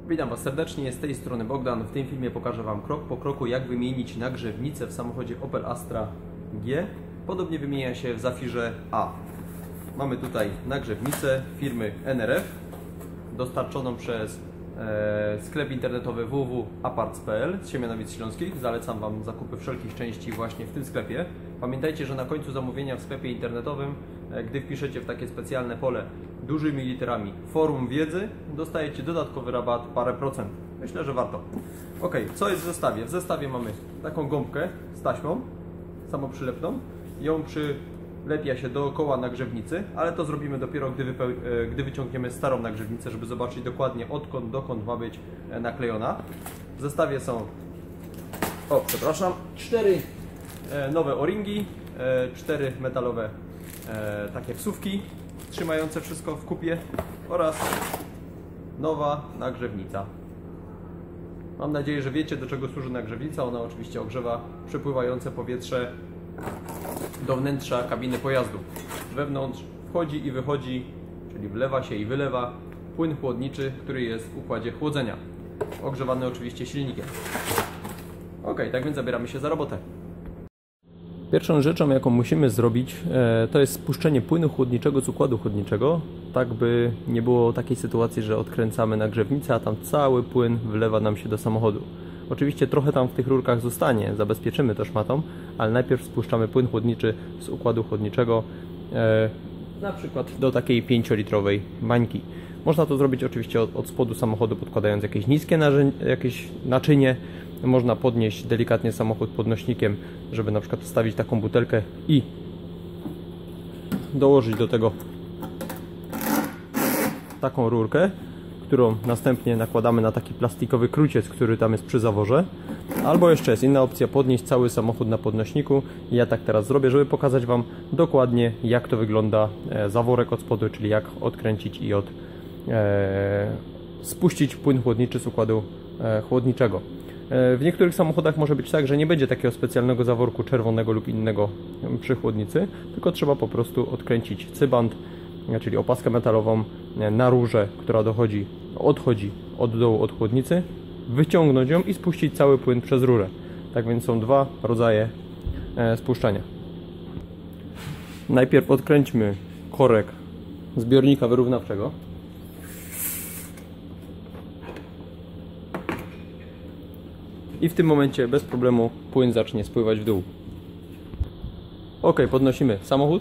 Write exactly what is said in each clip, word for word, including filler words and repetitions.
Witam Was serdecznie, z tej strony Bogdan. W tym filmie pokażę Wam krok po kroku, jak wymienić nagrzewnicę w samochodzie Opel Astra G. Podobnie wymienia się w Zafirze A. Mamy tutaj nagrzewnicę firmy N R F, dostarczoną przez e, sklep internetowy w w w kropka aparts kropka p l z Siemianowic Śląskich. Zalecam Wam zakupy wszelkich części właśnie w tym sklepie. Pamiętajcie, że na końcu zamówienia w sklepie internetowym, e, gdy wpiszecie w takie specjalne pole dużymi literami forum wiedzy, dostajecie dodatkowy rabat parę procent. Myślę, że warto. Ok, co jest w zestawie? W zestawie mamy taką gąbkę z taśmą samoprzylepną. Ją przylepia się dookoła nagrzewnicy, ale to zrobimy dopiero, gdy, gdy wyciągniemy starą nagrzewnicę, żeby zobaczyć dokładnie odkąd dokąd ma być naklejona. W zestawie są, o przepraszam, cztery nowe o-ringi, cztery metalowe takie wsówki trzymające wszystko w kupie oraz nowa nagrzewnica. Mam nadzieję, że wiecie, do czego służy nagrzewnica. Ona oczywiście ogrzewa przepływające powietrze do wnętrza kabiny pojazdu. Wewnątrz wchodzi i wychodzi, czyli wlewa się i wylewa płyn chłodniczy, który jest w układzie chłodzenia. Ogrzewany oczywiście silnikiem. Ok, tak więc zabieramy się za robotę. Pierwszą rzeczą, jaką musimy zrobić, to jest spuszczenie płynu chłodniczego z układu chłodniczego, tak by nie było takiej sytuacji, że odkręcamy nagrzewnicę, a tam cały płyn wlewa nam się do samochodu. Oczywiście trochę tam w tych rurkach zostanie, zabezpieczymy to szmatą, ale najpierw spuszczamy płyn chłodniczy z układu chłodniczego, na przykład do takiej pięciolitrowej bańki. Można to zrobić oczywiście od, od spodu samochodu, podkładając jakieś niskie jakieś naczynie. Można podnieść delikatnie samochód podnośnikiem, żeby na przykład wstawić taką butelkę i dołożyć do tego taką rurkę, którą następnie nakładamy na taki plastikowy kruciec, który tam jest przy zaworze. Albo jeszcze jest inna opcja, podnieść cały samochód na podnośniku. I ja tak teraz zrobię, żeby pokazać Wam dokładnie, jak to wygląda zaworek od spodu, czyli jak odkręcić i od e, spuścić płyn chłodniczy z układu e, chłodniczego. W niektórych samochodach może być tak, że nie będzie takiego specjalnego zaworku czerwonego lub innego przy chłodnicy, tylko trzeba po prostu odkręcić cybant, czyli opaskę metalową na rurze, która dochodzi, odchodzi od dołu od chłodnicy, wyciągnąć ją i spuścić cały płyn przez rurę. Tak więc są dwa rodzaje spuszczania. Najpierw odkręćmy korek zbiornika wyrównawczego. I w tym momencie bez problemu płyn zacznie spływać w dół. Ok, podnosimy samochód.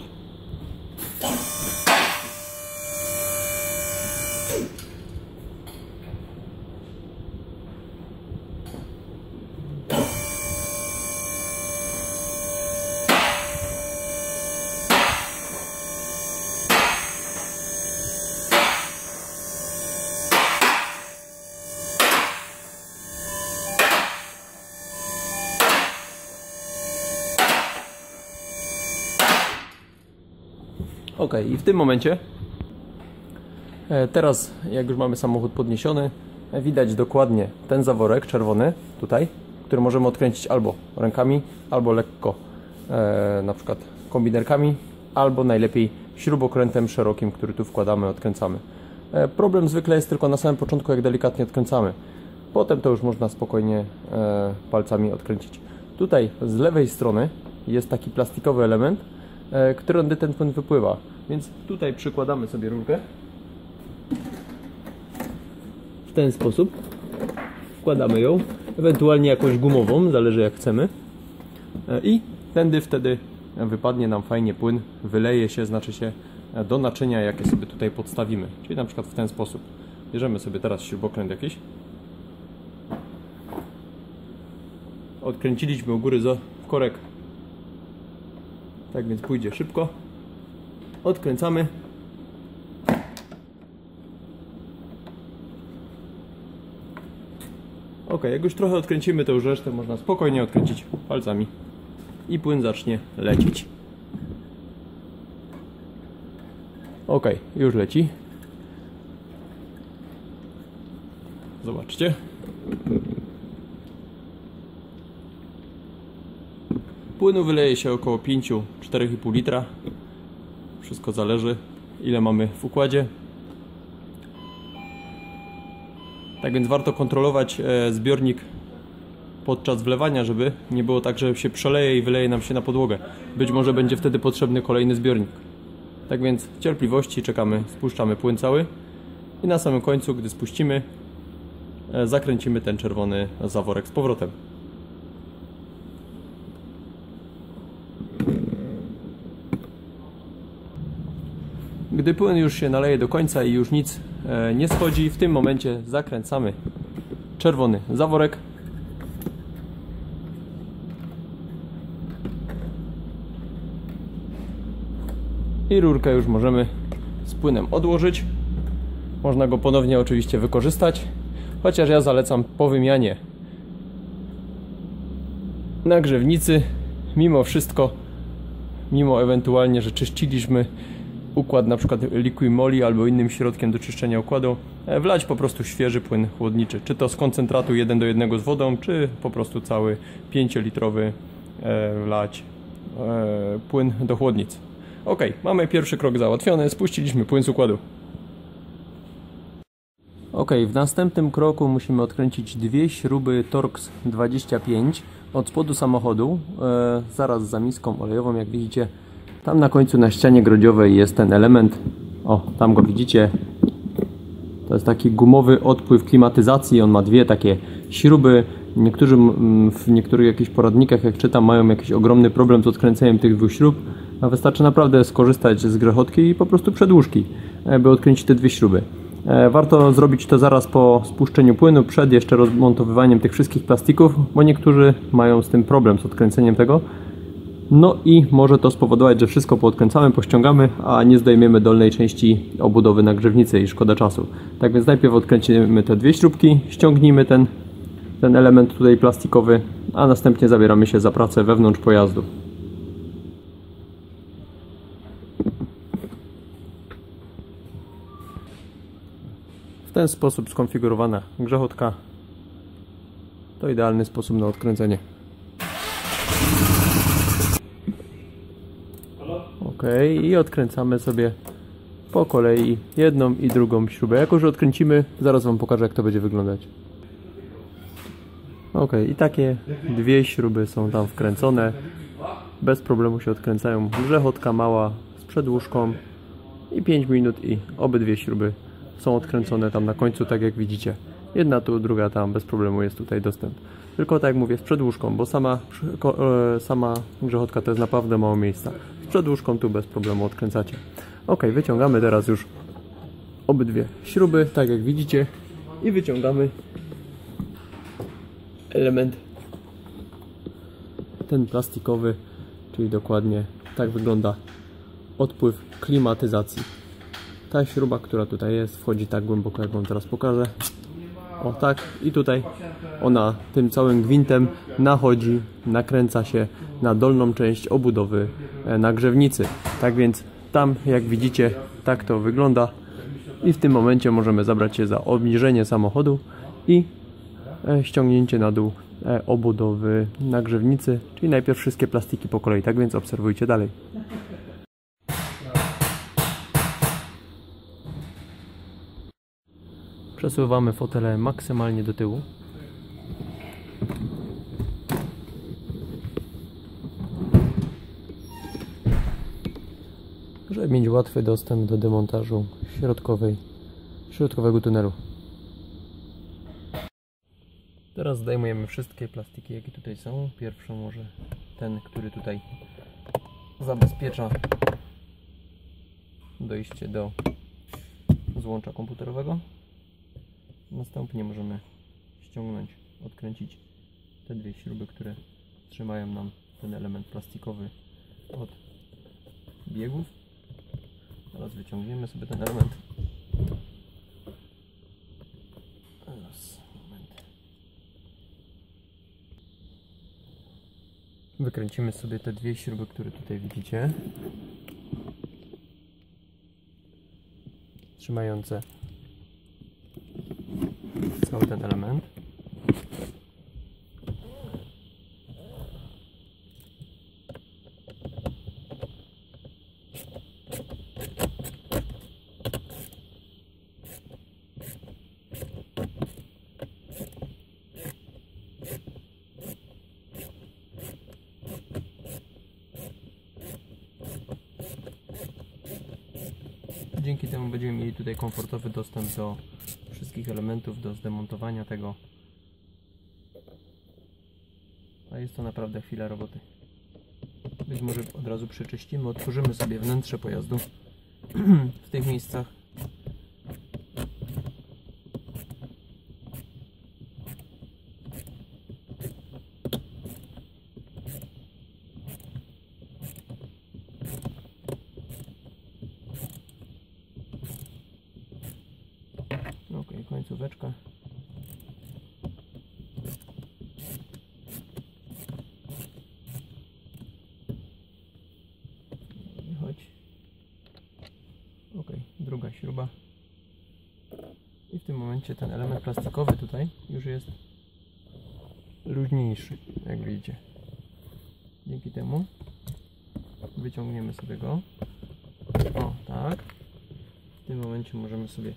Ok, i w tym momencie, teraz jak już mamy samochód podniesiony, widać dokładnie ten zaworek czerwony tutaj, który możemy odkręcić albo rękami, albo lekko e, na przykład kombinerkami, albo najlepiej śrubokrętem szerokim, który tu wkładamy, odkręcamy. E, problem zwykle jest tylko na samym początku, jak delikatnie odkręcamy. Potem to już można spokojnie e, palcami odkręcić. Tutaj z lewej strony jest taki plastikowy element, którędy ten płyn wypływa. Więc tutaj przykładamy sobie rurkę w ten sposób, wkładamy ją, ewentualnie jakąś gumową, zależy jak chcemy, i tędy wtedy wypadnie nam fajnie płyn, wyleje się, znaczy się do naczynia, jakie sobie tutaj podstawimy, czyli na przykład w ten sposób. Bierzemy sobie teraz śrubokręt jakiś, odkręciliśmy u góry za korek. Tak więc pójdzie szybko. Odkręcamy. Ok, jak już trochę odkręcimy, to już resztę można spokojnie odkręcić palcami i płyn zacznie lecieć. Ok, już leci. Zobaczcie. Płynu wyleje się około pięć do czterech i pół litra. Wszystko zależy, ile mamy w układzie. Tak więc warto kontrolować zbiornik podczas wlewania, żeby nie było tak, że się przeleje i wyleje nam się na podłogę. Być może będzie wtedy potrzebny kolejny zbiornik. Tak więc cierpliwości, czekamy, spuszczamy płyn cały i na samym końcu, gdy spuścimy, zakręcimy ten czerwony zaworek z powrotem. Gdy płyn już się naleje do końca i już nic nie schodzi, w tym momencie zakręcamy czerwony zaworek. I rurkę już możemy z płynem odłożyć. Można go ponownie oczywiście wykorzystać, chociaż ja zalecam po wymianie nagrzewnicy, mimo wszystko, mimo ewentualnie, że czyściliśmy układ na przykład Liquimoli albo innym środkiem do czyszczenia układu, wlać po prostu świeży płyn chłodniczy, czy to z koncentratu jeden do jednego z wodą, czy po prostu cały pięciolitrowy wlać płyn do chłodnic. Ok, mamy pierwszy krok załatwiony, spuściliśmy płyn z układu. Ok, w następnym kroku musimy odkręcić dwie śruby Torx dwadzieścia pięć od spodu samochodu, e, zaraz za miską olejową, jak widzicie. Tam na końcu na ścianie grodziowej jest ten element, o, tam go widzicie. To jest taki gumowy odpływ klimatyzacji, on ma dwie takie śruby. Niektórzy w niektórych jakichś poradnikach, jak czytam, mają jakiś ogromny problem z odkręceniem tych dwóch śrub, a wystarczy naprawdę skorzystać z grzechotki i po prostu przedłużki, by odkręcić te dwie śruby. Warto zrobić to zaraz po spuszczeniu płynu, przed jeszcze rozmontowywaniem tych wszystkich plastików, bo niektórzy mają z tym problem, z odkręceniem tego. No i może to spowodować, że wszystko poodkręcamy, pościągamy, a nie zdejmiemy dolnej części obudowy nagrzewnicy i szkoda czasu. Tak więc najpierw odkręcimy te dwie śrubki, ściągnijmy ten, ten element tutaj plastikowy, a następnie zabieramy się za pracę wewnątrz pojazdu. W ten sposób skonfigurowana grzechotka to idealny sposób na odkręcenie. Ok, i odkręcamy sobie po kolei jedną i drugą śrubę. Jak już odkręcimy, zaraz Wam pokażę, jak to będzie wyglądać. Ok, i takie dwie śruby są tam wkręcone. Bez problemu się odkręcają. Grzechotka mała z przedłużką i pięć minut i obydwie śruby są odkręcone tam na końcu, tak jak widzicie. Jedna tu, druga tam, bez problemu jest tutaj dostęp. Tylko tak jak mówię, z przedłużką, bo sama, sama grzechotka to jest naprawdę mało miejsca. Z przedłużką tu bez problemu odkręcacie. Ok, wyciągamy teraz już obydwie śruby, tak jak widzicie, i wyciągamy element ten plastikowy, czyli dokładnie tak wygląda odpływ klimatyzacji. Ta śruba, która tutaj jest, wchodzi tak głęboko, jak Wam teraz pokażę. O tak, i tutaj ona tym całym gwintem nachodzi, nakręca się na dolną część obudowy nagrzewnicy. Tak więc tam, jak widzicie, tak to wygląda i w tym momencie możemy zabrać się za obniżenie samochodu i ściągnięcie na dół obudowy nagrzewnicy, czyli najpierw wszystkie plastiki po kolei. Tak więc obserwujcie dalej. Przesuwamy fotele maksymalnie do tyłu. Żeby mieć łatwy dostęp do demontażu środkowej, środkowego tunelu. Teraz zdejmujemy wszystkie plastiki, jakie tutaj są. Pierwszą może ten, który tutaj zabezpiecza dojście do złącza komputerowego. Następnie możemy ściągnąć, odkręcić te dwie śruby, które trzymają nam ten element plastikowy od biegów. Teraz wyciągniemy sobie ten element. Teraz, moment. Wykręcimy sobie te dwie śruby, które tutaj widzicie, trzymające cały ten element. dzięki temu będziemy mieli tutaj komfortowy dostęp do wszystkich elementów, do zdemontowania tego. A jest to naprawdę chwila roboty. Być może od razu przeczyścimy, otworzymy sobie wnętrze pojazdu w tych miejscach. Ok, końcóweczka. Chodź. Ok, druga śruba. I w tym momencie ten element plastikowy tutaj już jest luźniejszy, jak widzicie. Dzięki temu wyciągniemy sobie go. O, tak. W tym momencie możemy sobie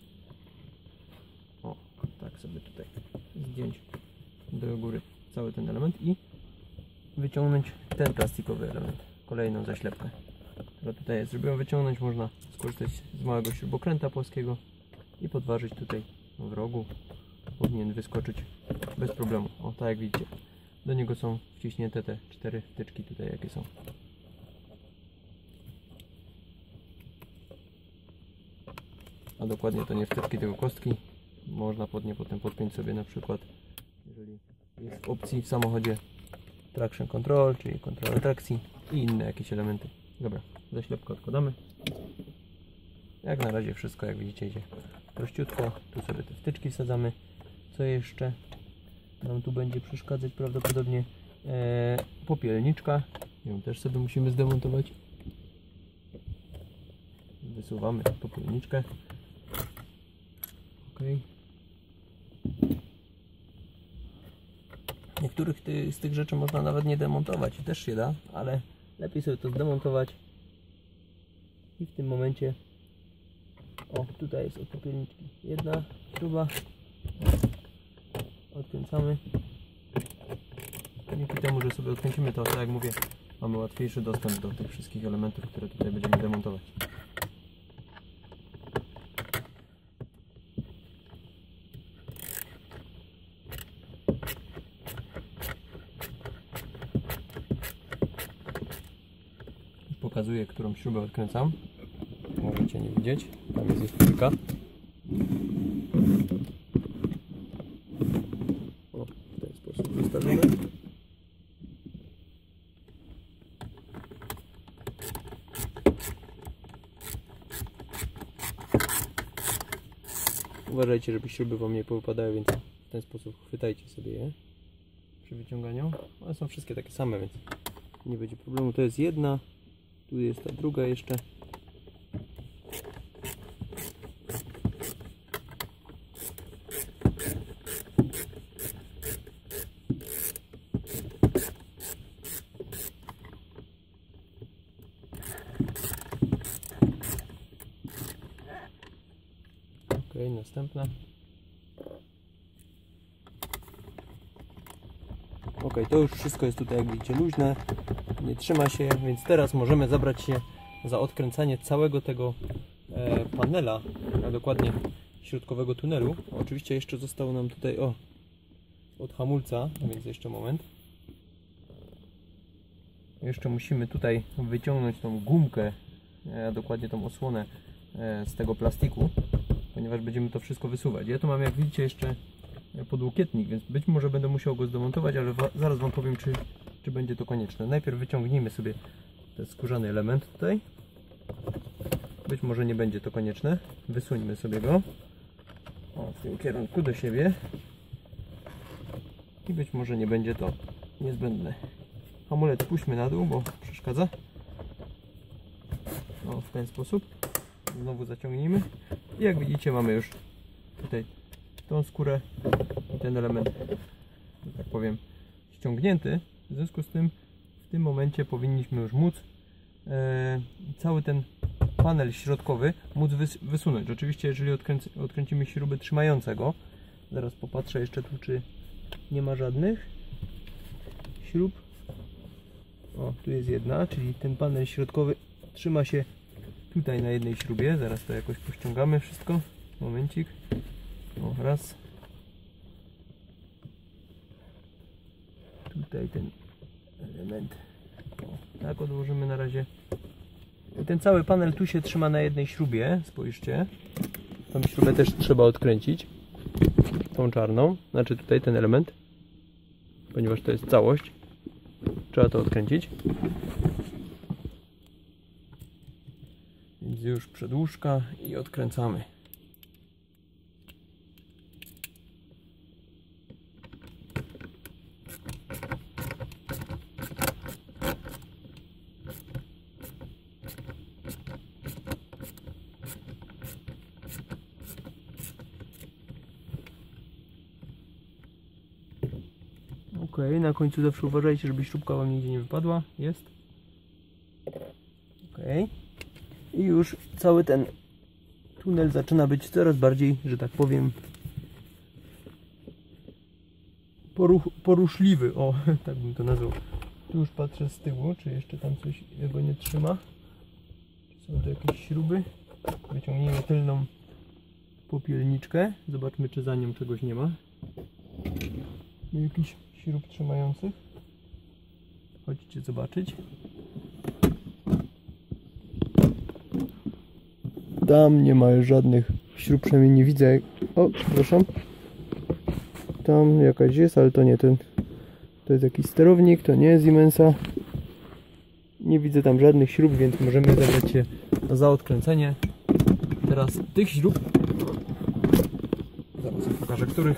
o, tak sobie tutaj zdjąć do góry cały ten element i wyciągnąć ten plastikowy element, kolejną zaślepkę, która tutaj jest. Żeby ją wyciągnąć, można skorzystać z małego śrubokręta płaskiego i podważyć tutaj w rogu. Powinien wyskoczyć bez problemu. O, tak jak widzicie, do niego są wciśnięte te cztery wtyczki tutaj, jakie są. A dokładnie to nie wtyczki, tylko kostki. Można pod nie potem podpiąć sobie na przykład, jeżeli jest w opcji w samochodzie, traction control, czyli kontrolę trakcji i inne jakieś elementy. Dobra, zaślepkę odkładamy. Jak na razie wszystko, jak widzicie, idzie prościutko. Tu sobie te wtyczki wsadzamy. Co jeszcze nam tu będzie przeszkadzać? Prawdopodobnie e, popielniczka. Ją też sobie musimy zdemontować. Wysuwamy popielniczkę. Ok. Niektórych ty, z tych rzeczy można nawet nie demontować i też się da, ale lepiej sobie to zdemontować. I w tym momencie, o, tutaj jest od popielniczki jedna śruba, odkręcamy. Dzięki temu, że sobie odkręcimy to, tak jak mówię, mamy łatwiejszy dostęp do tych wszystkich elementów, które tutaj będziemy demontować. Pokazuję, którą śrubę odkręcam. Możecie nie widzieć, tam jest jeszcze kilka. O, w ten sposób wystawimy. Uważajcie, żeby śruby wam nie powypadały, więc w ten sposób chwytajcie sobie je przy wyciąganiu. One są wszystkie takie same, więc nie będzie problemu. To jest jedna. Tu jest ta druga jeszcze. Ok, następna. Ok, to już wszystko jest tutaj, jak widzicie, luźne. Nie trzyma się, więc teraz możemy zabrać się za odkręcanie całego tego e, panela, a dokładnie środkowego tunelu. Oczywiście jeszcze zostało nam tutaj, o, od hamulca, więc jeszcze moment. Jeszcze musimy tutaj wyciągnąć tą gumkę, a dokładnie tą osłonę e, z tego plastiku, ponieważ będziemy to wszystko wysuwać. Ja tu mam, jak widzicie, jeszcze podłokietnik, więc być może będę musiał go zdemontować, ale zaraz wam powiem, czy czy będzie to konieczne. Najpierw wyciągnijmy sobie ten skórzany element tutaj. Być może nie będzie to konieczne. Wysuńmy sobie go o, w tym kierunku do siebie. I być może nie będzie to niezbędne. Hamulec puśćmy na dół, bo przeszkadza. O, w ten sposób. Znowu zaciągnijmy. I jak widzicie, mamy już tutaj tą skórę i ten element, że tak powiem, ściągnięty. W związku z tym w tym momencie powinniśmy już móc e, cały ten panel środkowy móc wys wysunąć. Oczywiście, jeżeli odkręci odkręcimy śruby trzymające go, zaraz popatrzę jeszcze tu, czy nie ma żadnych śrub. O, tu jest jedna, czyli ten panel środkowy trzyma się tutaj na jednej śrubie. Zaraz to jakoś pościągamy wszystko. Momencik. O, raz. Tutaj ten element. O, tak odłożymy na razie. I ten cały panel tu się trzyma na jednej śrubie. Spójrzcie. Tą śrubę też trzeba odkręcić. Tą czarną. Znaczy tutaj ten element. Ponieważ to jest całość. Trzeba to odkręcić. Więc już przedłużka i odkręcamy. Ok, na końcu zawsze uważajcie, żeby śrubka wam nigdzie nie wypadła. Jest. Ok. I już cały ten tunel zaczyna być coraz bardziej, że tak powiem, poruch, poruszliwy. O, tak bym to nazwał. Tu już patrzę z tyłu, czy jeszcze tam coś go nie trzyma. Czy są tu jakieś śruby? Wyciągnijmy tylną popielniczkę. Zobaczmy, czy za nią czegoś nie ma. Jakichś śrub trzymających. Chodźcie zobaczyć. Tam nie ma już żadnych śrub, przynajmniej nie widzę. O, przepraszam. Tam jakaś jest, ale to nie ten. To jest jakiś sterownik, to nie jest Siemensa. Nie widzę tam żadnych śrub, więc możemy zabrać się za odkręcenie. Teraz tych śrub. Zaraz pokażę, których.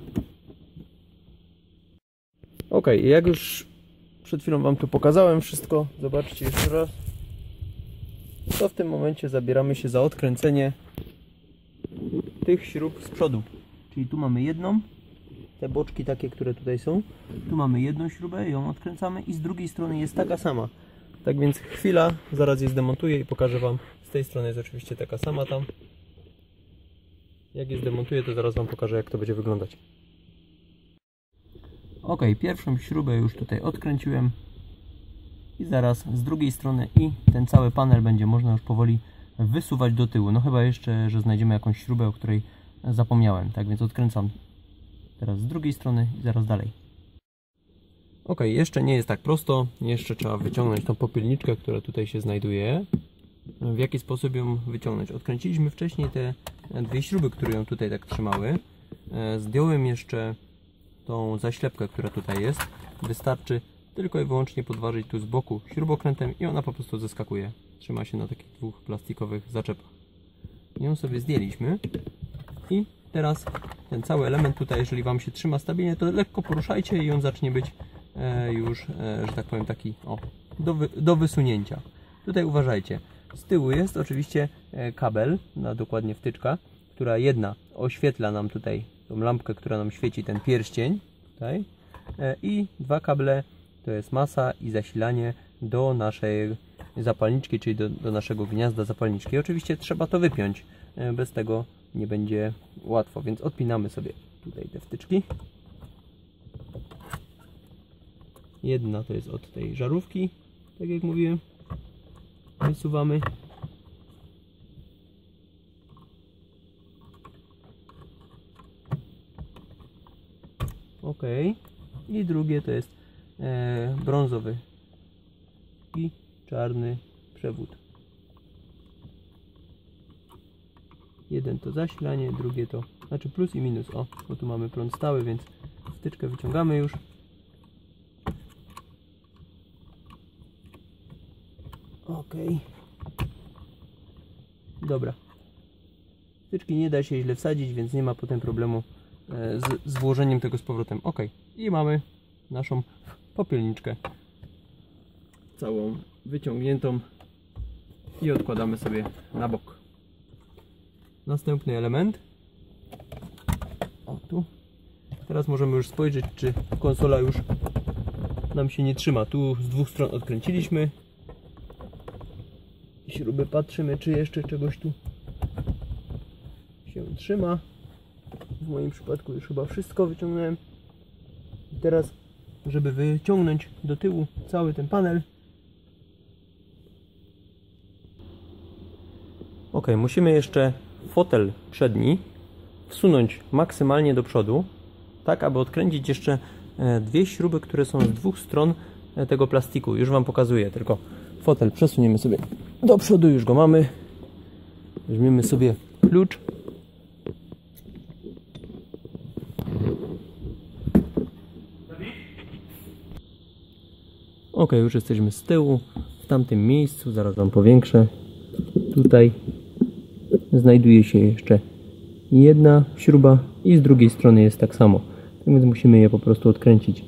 Ok, jak już przed chwilą wam tu pokazałem wszystko, zobaczcie jeszcze raz. To w tym momencie zabieramy się za odkręcenie tych śrub z przodu. Czyli tu mamy jedną, te boczki takie, które tutaj są. Tu mamy jedną śrubę, ją odkręcamy i z drugiej strony jest taka sama. Tak więc chwila, zaraz je zdemontuję i pokażę wam. Z tej strony jest oczywiście taka sama tam. Jak je zdemontuję, to zaraz wam pokażę, jak to będzie wyglądać. Ok, pierwszą śrubę już tutaj odkręciłem. I zaraz z drugiej strony i ten cały panel będzie można już powoli wysuwać do tyłu. No chyba jeszcze, że znajdziemy jakąś śrubę, o której zapomniałem. Tak więc odkręcam teraz z drugiej strony i zaraz dalej. Ok, jeszcze nie jest tak prosto. Jeszcze trzeba wyciągnąć tą popielniczkę, która tutaj się znajduje. W jaki sposób ją wyciągnąć? Odkręciliśmy wcześniej te dwie śruby, które ją tutaj tak trzymały. Zdjąłem jeszcze tą zaślepkę, która tutaj jest. Wystarczy tylko i wyłącznie podważyć tu z boku śrubokrętem i ona po prostu zeskakuje. Trzyma się na takich dwóch plastikowych zaczepach. Ją sobie zdjęliśmy i teraz ten cały element tutaj, jeżeli wam się trzyma stabilnie, to lekko poruszajcie i on zacznie być e, już, e, że tak powiem, taki o, do, wy, do wysunięcia. Tutaj uważajcie, z tyłu jest oczywiście e, kabel, na dokładnie wtyczka, która jedna oświetla nam tutaj tą lampkę, która nam świeci ten pierścień tutaj, e, i dwa kable. To jest masa i zasilanie do naszej zapalniczki, czyli do, do naszego gniazda zapalniczki. Oczywiście trzeba to wypiąć, bez tego nie będzie łatwo, więc odpinamy sobie tutaj te wtyczki. Jedna to jest od tej żarówki, tak jak mówiłem. Wysuwamy. Ok. I drugie to jest E, brązowy i czarny przewód. Jeden to zasilanie, drugie to, znaczy plus i minus. O, bo tu mamy prąd stały, więc wtyczkę wyciągamy już. Ok. Dobra. Wtyczki nie da się źle wsadzić, więc nie ma potem problemu e, z, z włożeniem tego z powrotem. Ok. I mamy naszą popielniczkę całą wyciągniętą i odkładamy sobie na bok. Następny element. O, tu. Teraz możemy już spojrzeć, czy konsola już nam się nie trzyma. Tu z dwóch stron odkręciliśmy. Śruby patrzymy, czy jeszcze czegoś tu się trzyma. W moim przypadku już chyba wszystko wyciągnąłem. I teraz, żeby wyciągnąć do tyłu cały ten panel, Ok, musimy jeszcze fotel przedni wsunąć maksymalnie do przodu, tak aby odkręcić jeszcze dwie śruby, które są z dwóch stron tego plastiku. Już Wam pokazuję, tylko fotel przesuniemy sobie do przodu, już go mamy. Weźmiemy sobie klucz. Ok, już jesteśmy z tyłu, w tamtym miejscu, zaraz Wam powiększę. Tutaj znajduje się jeszcze jedna śruba i z drugiej strony jest tak samo. Tak więc musimy je po prostu odkręcić.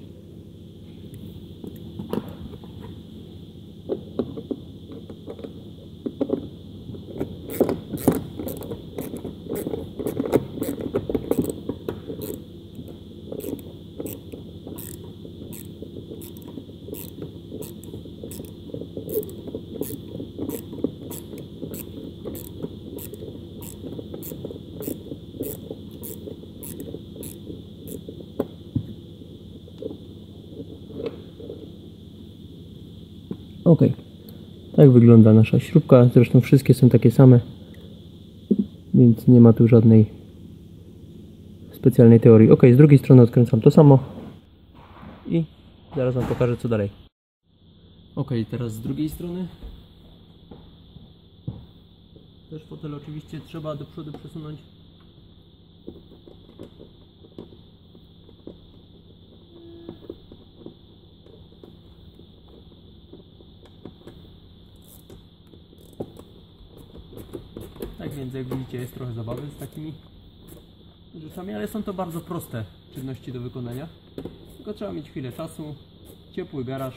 Ok, tak wygląda nasza śrubka, zresztą wszystkie są takie same, więc nie ma tu żadnej specjalnej teorii. Ok, z drugiej strony odkręcam to samo i zaraz Wam pokażę, co dalej. Ok, teraz z drugiej strony też fotel oczywiście trzeba do przodu przesunąć. Tak więc jak widzicie, jest trochę zabawy z takimi rzeczami, ale są to bardzo proste czynności do wykonania. Tylko trzeba mieć chwilę czasu, ciepły garaż.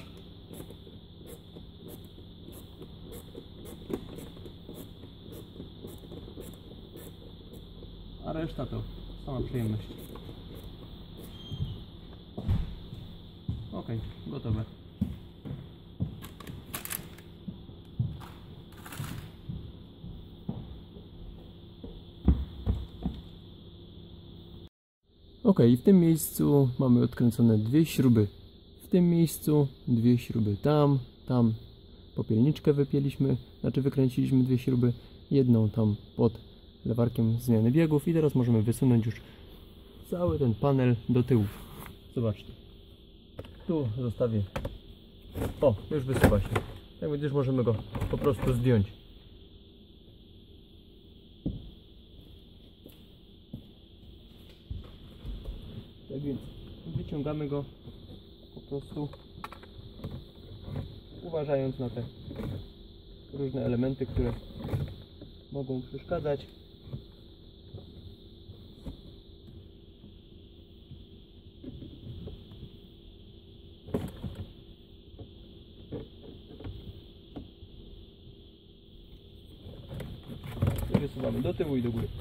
A reszta to sama przyjemność. Ok, gotowe. Ok, w tym miejscu mamy odkręcone dwie śruby. W tym miejscu dwie śruby tam, tam popielniczkę wypięliśmy, znaczy wykręciliśmy dwie śruby, jedną tam pod lewarkiem zmiany biegów i teraz możemy wysunąć już cały ten panel do tyłu. Zobaczcie. Tu zostawię. O, już wysuwa się. Tak więc już możemy go po prostu zdjąć. Tak więc wyciągamy go po prostu, uważając na te różne elementy, które mogą przeszkadzać. I wysuwamy do tyłu i do góry.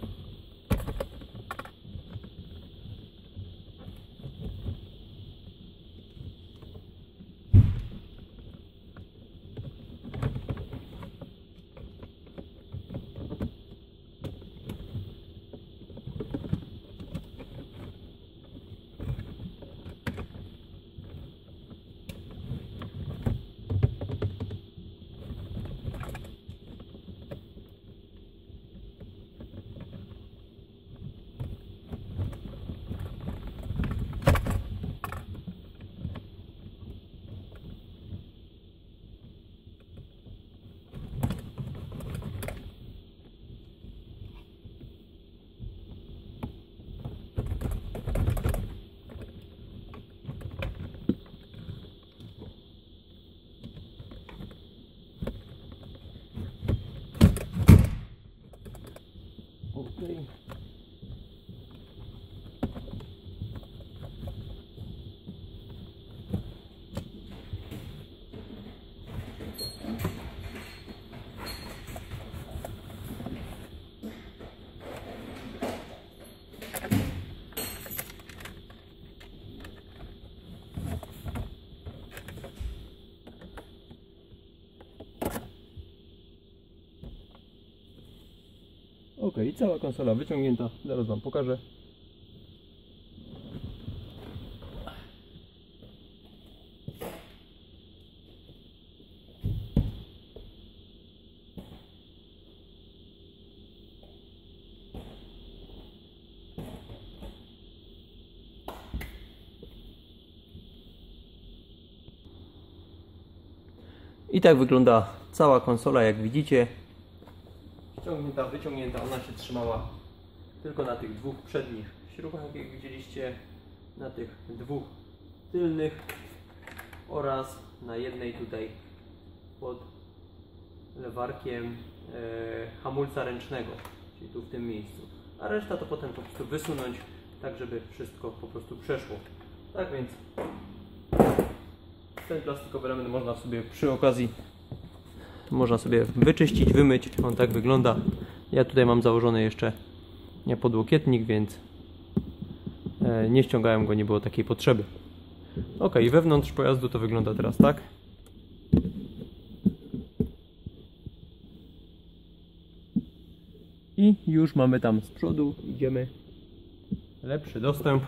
Okay. Ok, cała konsola wyciągnięta, zaraz Wam pokażę. I tak wygląda cała konsola, jak widzicie. Ściągnięta, wyciągnięta, ona się trzymała tylko na tych dwóch przednich śrubach, jak widzieliście, na tych dwóch tylnych oraz na jednej tutaj pod lewarkiem e, hamulca ręcznego, czyli tu w tym miejscu. A reszta to potem po prostu wysunąć, tak żeby wszystko po prostu przeszło. Tak więc ten plastikowy element można sobie przy okazji można sobie wyczyścić, wymyć. On tak wygląda. Ja tutaj mam założony jeszcze nie podłokietnik, więc e, nie ściągałem go, nie było takiej potrzeby. Ok, wewnątrz pojazdu to wygląda teraz tak. I już mamy tam z przodu, idziemy, lepszy dostęp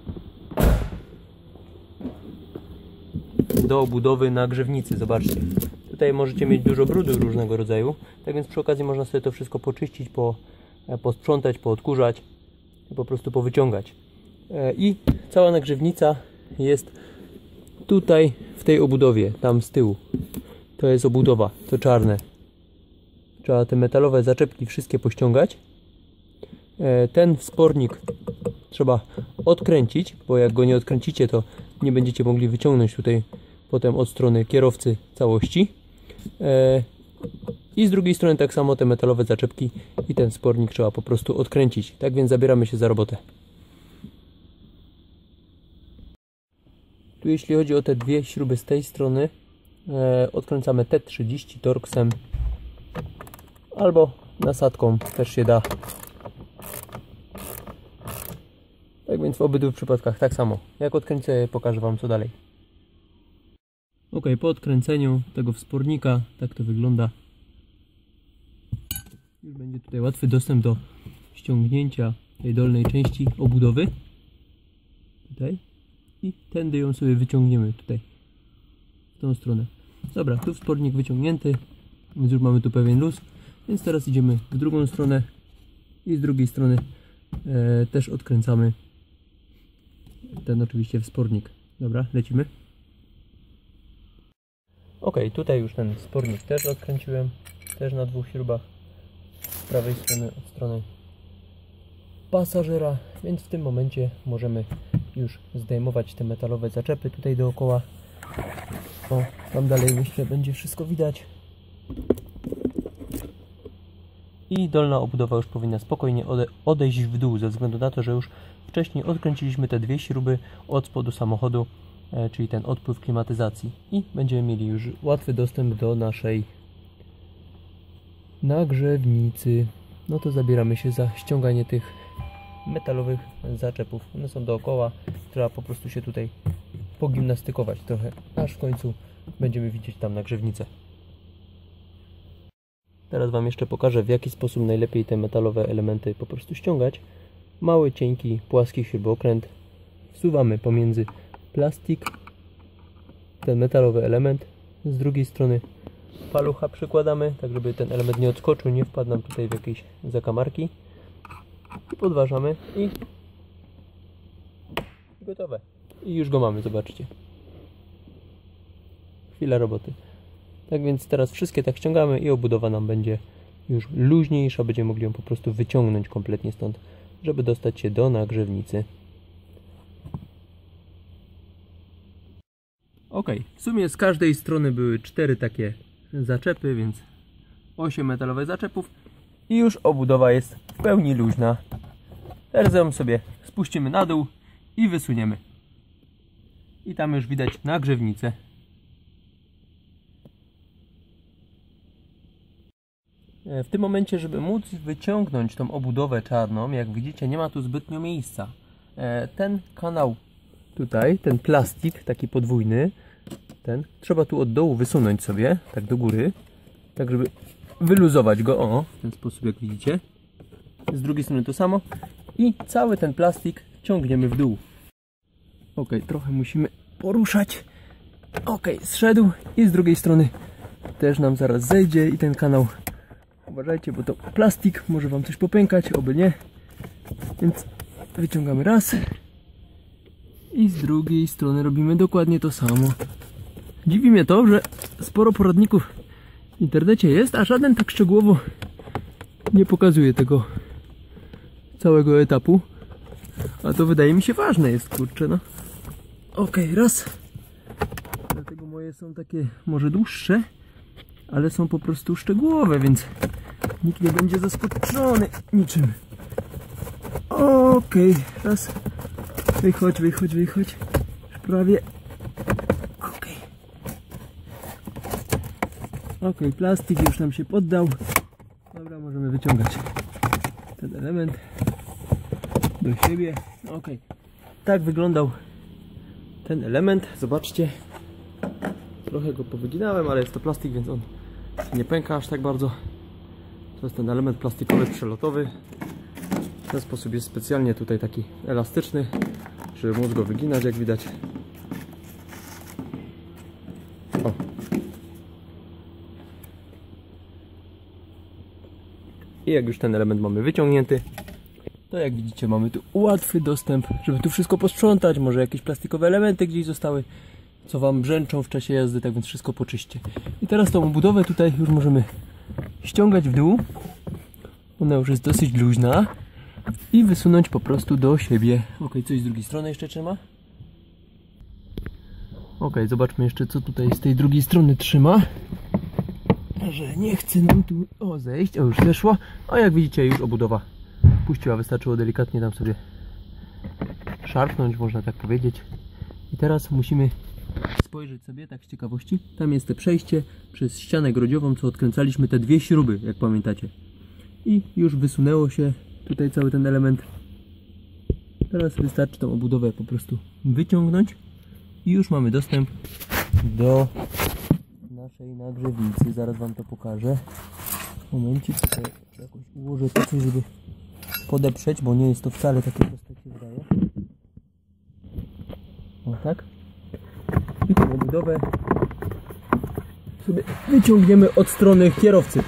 do obudowy nagrzewnicy. Zobaczcie, tutaj możecie mieć dużo brudu różnego rodzaju, tak więc przy okazji można sobie to wszystko poczyścić, po, posprzątać, poodkurzać, po prostu powyciągać. I cała nagrzewnica jest tutaj w tej obudowie, tam z tyłu. To jest obudowa, to czarne. Trzeba te metalowe zaczepki wszystkie pościągać. Ten wspornik trzeba odkręcić, bo jak go nie odkręcicie, to nie będziecie mogli wyciągnąć tutaj potem od strony kierowcy całości. I z drugiej strony tak samo te metalowe zaczepki i ten wspornik trzeba po prostu odkręcić. Tak więc zabieramy się za robotę. Tu jeśli chodzi o te dwie śruby z tej strony, odkręcamy T trzydzieści torksem albo nasadką, też się da. Tak więc w obydwu przypadkach tak samo. Jak odkręcę, pokażę Wam co dalej. Ok, po odkręceniu tego wspornika tak to wygląda. Już będzie tutaj łatwy dostęp do ściągnięcia tej dolnej części obudowy. Tutaj. I tędy ją sobie wyciągniemy tutaj. W tą stronę. Dobra, tu wspornik wyciągnięty. Więc już mamy tu pewien luz. Więc teraz idziemy w drugą stronę. I z drugiej strony e, też odkręcamy ten oczywiście wspornik. Dobra, lecimy. Ok, tutaj już ten wspornik też odkręciłem. Też na dwóch śrubach. Z prawej strony od strony pasażera. Więc w tym momencie możemy już zdejmować te metalowe zaczepy tutaj dookoła. O, tam dalej myślę będzie wszystko widać. I dolna obudowa już powinna spokojnie ode odejść w dół, ze względu na to, że już wcześniej odkręciliśmy te dwie śruby od spodu samochodu, e, czyli ten odpływ klimatyzacji. I będziemy mieli już łatwy dostęp do naszej nagrzewnicy. No to zabieramy się za ściąganie tych metalowych zaczepów. One są dookoła. Trzeba po prostu się tutaj pogimnastykować trochę, aż w końcu będziemy widzieć tam nagrzewnicę. Teraz Wam jeszcze pokażę, w jaki sposób najlepiej te metalowe elementy po prostu ściągać. Mały, cienki, płaski śrubokręt wsuwamy pomiędzy plastik, ten metalowy element. Z drugiej strony palucha przykładamy, tak żeby ten element nie odskoczył, nie wpadł nam tutaj w jakieś zakamarki. I podważamy i gotowe. I już go mamy, zobaczcie. Chwila roboty. Tak więc teraz wszystkie tak ściągamy i obudowa nam będzie już luźniejsza. Będziemy mogli ją po prostu wyciągnąć kompletnie stąd, żeby dostać się do nagrzewnicy. Ok, w sumie z każdej strony były cztery takie zaczepy, więc osiem metalowych zaczepów i już obudowa jest w pełni luźna. Teraz ją sobie spuścimy na dół i wysuniemy. I tam już widać nagrzewnicę. W tym momencie, żeby móc wyciągnąć tą obudowę czarną, jak widzicie, nie ma tu zbytnio miejsca. Ten kanał tutaj, ten plastik taki podwójny, ten trzeba tu od dołu wysunąć sobie, tak do góry, tak żeby wyluzować go, o, w ten sposób jak widzicie. Z drugiej strony to samo i cały ten plastik ciągniemy w dół. Ok, trochę musimy poruszać. Ok, zszedł i z drugiej strony też nam zaraz zejdzie i ten kanał. Uważajcie, bo to plastik, może Wam coś popękać, oby nie. Więc wyciągamy raz i z drugiej strony robimy dokładnie to samo. Dziwi mnie to, że sporo poradników w internecie jest, a żaden tak szczegółowo nie pokazuje tego całego etapu. A to wydaje mi się ważne jest, kurczę, no. Okej, okay, raz. Dlatego moje są takie może dłuższe, ale są po prostu szczegółowe, więc nikt nie będzie zaskoczony niczym. Okej, okay, raz. Wychodź, wychodź, wychodź. Już prawie. Okej. Okay. Okej, okay, plastik już nam się poddał. Dobra, możemy wyciągać ten element do siebie. Okej. Okay. Tak wyglądał ten element. Zobaczcie. Trochę go powyginałem, ale jest to plastik, więc on nie pęka aż tak bardzo. To jest ten element plastikowy przelotowy. W ten sposób jest specjalnie tutaj taki elastyczny, żeby móc go wyginać, jak widać. O. I jak już ten element mamy wyciągnięty, to jak widzicie mamy tu łatwy dostęp, żeby tu wszystko posprzątać, może jakieś plastikowe elementy gdzieś zostały, co wam brzęczą w czasie jazdy, tak więc wszystko poczyście. I teraz tą obudowę tutaj już możemy ściągać w dół. Ona już jest dosyć luźna. I wysunąć po prostu do siebie. Ok, coś z drugiej strony jeszcze trzyma. Ok, zobaczmy jeszcze, co tutaj z tej drugiej strony trzyma. Że nie chce nam tu o zejść. O, już zeszło. A jak widzicie, już obudowa puściła. Wystarczyło delikatnie tam sobie szarpnąć, można tak powiedzieć. I teraz musimy spojrzeć sobie tak z ciekawości. Tam jest te przejście przez ścianę grodziową, co odkręcaliśmy te dwie śruby, jak pamiętacie. I już wysunęło się tutaj cały ten element. Teraz wystarczy tą obudowę po prostu wyciągnąć i już mamy dostęp do naszej nagrzewnicy. Zaraz wam to pokażę. Momencik, tutaj jakoś ułożę to coś, żeby podeprzeć, bo nie jest to wcale takie proste, jak się wydaje. O tak. I tą obudowę sobie wyciągniemy od strony kierowcy.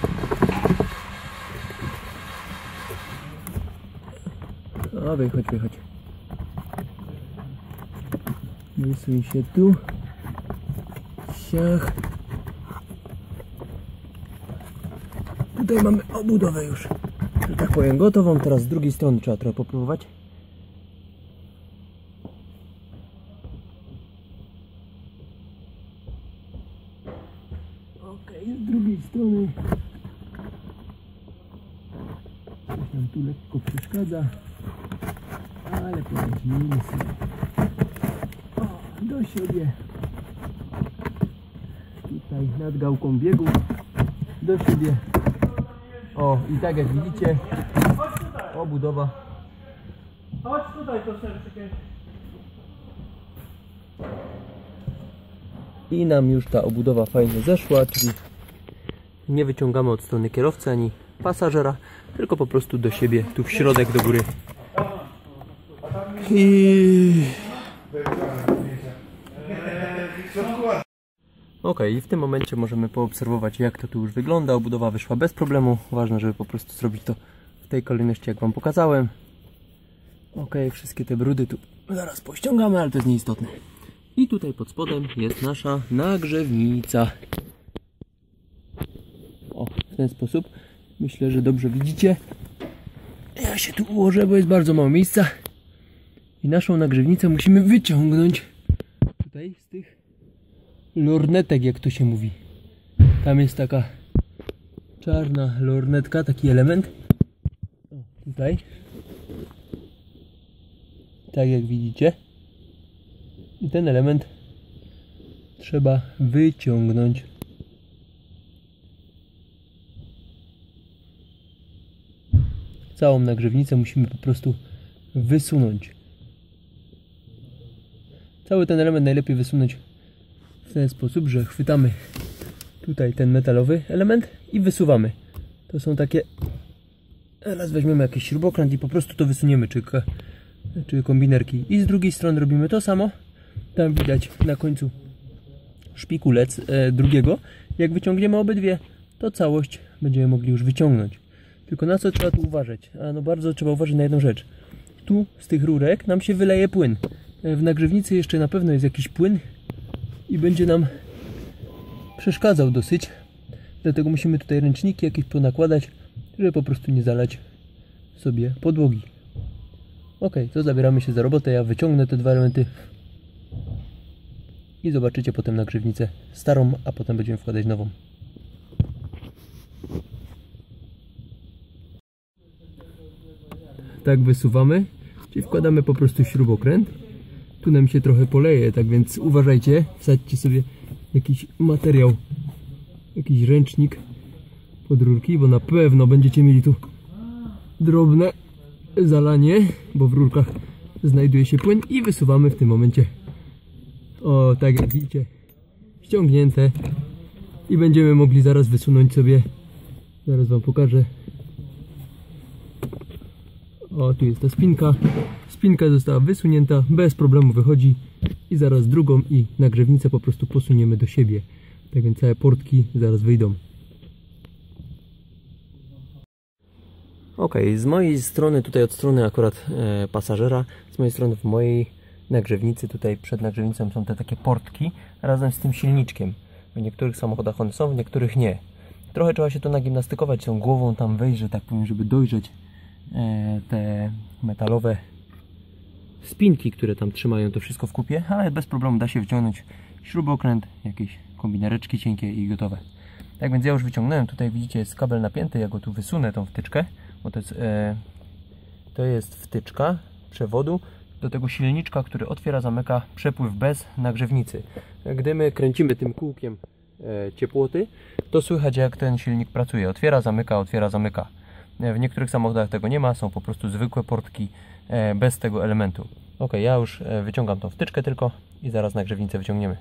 O, wychodź, wychodź. Wysuń się tu. Siach. Tutaj mamy obudowę już, że tak powiem, gotową. Teraz z drugiej strony trzeba trochę popróbować. Ok, z drugiej strony. Coś nam tu lekko przeszkadza. Ale poradzimy sobie. O, do siebie. Tutaj nad gałką biegu. Do siebie. O, i tak jak widzicie, obudowa. Chodź tutaj troszeczkę. I nam już ta obudowa fajnie zeszła, czyli nie wyciągamy od strony kierowcy ani pasażera, tylko po prostu do siebie, tu w środek, do góry. I... Ok, i w tym momencie możemy poobserwować, jak to tu już wygląda. Obudowa wyszła bez problemu. Ważne, żeby po prostu zrobić to w tej kolejności, jak wam pokazałem. Ok, wszystkie te brudy tu zaraz pościągamy, ale to jest nieistotne. I tutaj pod spodem jest nasza nagrzewnica. O, w ten sposób. Myślę, że dobrze widzicie. Ja się tu ułożę, bo jest bardzo mało miejsca. I naszą nagrzewnicę musimy wyciągnąć tutaj z tych lornetek, jak to się mówi. Tam jest taka czarna lornetka, taki element. O, tutaj. Tak jak widzicie. I ten element trzeba wyciągnąć. Całą nagrzewnicę musimy po prostu wysunąć. Cały ten element najlepiej wysunąć w ten sposób, że chwytamy tutaj ten metalowy element i wysuwamy. To są takie... Teraz weźmiemy jakiś śrubokręt i po prostu to wysuniemy, czy, czy kombinerki. I z drugiej strony robimy to samo. Tam widać na końcu szpikulec e, drugiego. Jak wyciągniemy obydwie, to całość będziemy mogli już wyciągnąć. Tylko na co trzeba tu uważać? A no bardzo trzeba uważać na jedną rzecz. Tu z tych rurek nam się wyleje płyn. W nagrzewnicy jeszcze na pewno jest jakiś płyn. i będzie nam przeszkadzał dosyć. Dlatego musimy tutaj ręczniki jakieś ponakładać, żeby po prostu nie zalać sobie podłogi. Ok, to zabieramy się za robotę. Ja wyciągnę te dwa elementy i zobaczycie potem nagrzewnicę starą, a potem będziemy wkładać nową. Tak wysuwamy, czyli wkładamy po prostu śrubokręt. Tu nam się trochę poleje, tak więc uważajcie, wsadźcie sobie jakiś materiał, jakiś ręcznik pod rurki, bo na pewno będziecie mieli tu drobne zalanie, bo w rurkach znajduje się płyn i wysuwamy w tym momencie. O, tak jak widzicie, ściągnięte i będziemy mogli zaraz wysunąć sobie, zaraz wam pokażę. O, tu jest ta spinka. Spinka została wysunięta, bez problemu wychodzi i zaraz drugą i nagrzewnicę po prostu posuniemy do siebie. Tak więc całe portki zaraz wyjdą. Ok, z mojej strony, tutaj od strony akurat e, pasażera, z mojej strony w mojej nagrzewnicy, tutaj przed nagrzewnicą są te takie portki razem z tym silniczkiem. W niektórych samochodach one są, w niektórych nie. Trochę trzeba się to nagimnastykować, tą głową tam wejść, że tak powiem, żeby dojrzeć e, te metalowe spinki, które tam trzymają to wszystko w kupie, ale bez problemu da się wyciągnąć śrubokręt, jakieś kombinereczki cienkie i gotowe. Tak więc ja już wyciągnąłem, tutaj widzicie jest kabel napięty, ja go tu wysunę tą wtyczkę, bo to jest, e, to jest wtyczka przewodu do tego silniczka, który otwiera, zamyka przepływ bez nagrzewnicy. Gdy my kręcimy tym kółkiem e, ciepłoty, to słychać jak ten silnik pracuje, otwiera, zamyka, otwiera, zamyka. W niektórych samochodach tego nie ma, są po prostu zwykłe portki e, bez tego elementu. Ok, ja już e, wyciągam tą wtyczkę tylko i zaraz nagrzewnicę wyciągniemy.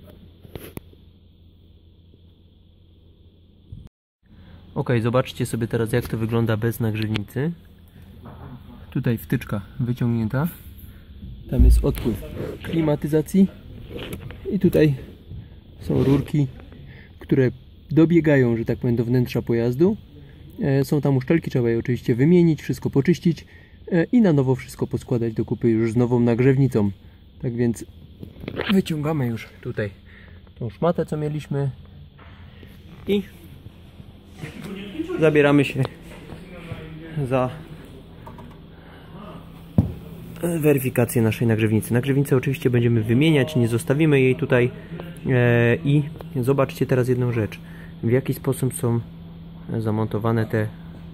Ok, zobaczcie sobie teraz jak to wygląda bez nagrzewnicy. Tutaj wtyczka wyciągnięta. Tam jest odpływ klimatyzacji. I tutaj są rurki, które dobiegają, że tak powiem, do wnętrza pojazdu. E, są tam uszczelki, trzeba je oczywiście wymienić, wszystko poczyścić e, i na nowo wszystko poskładać do kupy już z nową nagrzewnicą. Tak więc wyciągamy już tutaj tą szmatę, co mieliśmy i zabieramy się za weryfikację naszej nagrzewnicy. Nagrzewnicę oczywiście będziemy wymieniać, nie zostawimy jej tutaj e, i zobaczcie teraz jedną rzecz. W jaki sposób są zamontowane te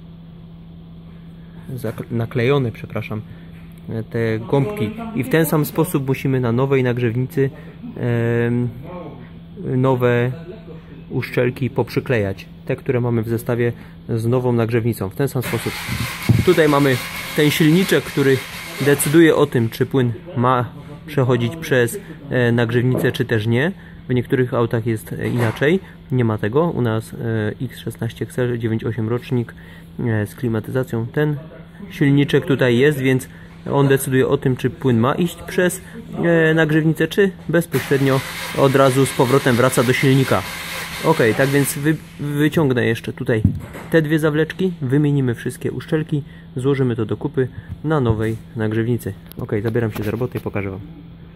naklejone, przepraszam, te gąbki i w ten sam sposób musimy na nowej nagrzewnicy e, nowe uszczelki poprzyklejać, te, które mamy w zestawie z nową nagrzewnicą, w ten sam sposób. Tutaj mamy ten silniczek, który decyduje o tym, czy płyn ma przechodzić przez e, nagrzewnicę, czy też nie. W niektórych autach jest e, inaczej, nie ma tego. U nas e, X szesnaście X L dziewięćdziesiąt osiem rocznik e, z klimatyzacją. Ten silniczek tutaj jest, więc on decyduje o tym, czy płyn ma iść przez e, nagrzewnicę, czy bezpośrednio od razu z powrotem wraca do silnika. Ok, tak więc wy, wyciągnę jeszcze tutaj te dwie zawleczki, wymienimy wszystkie uszczelki, złożymy to do kupy na nowej nagrzewnicy. Ok, zabieram się za robotę i pokażę wam.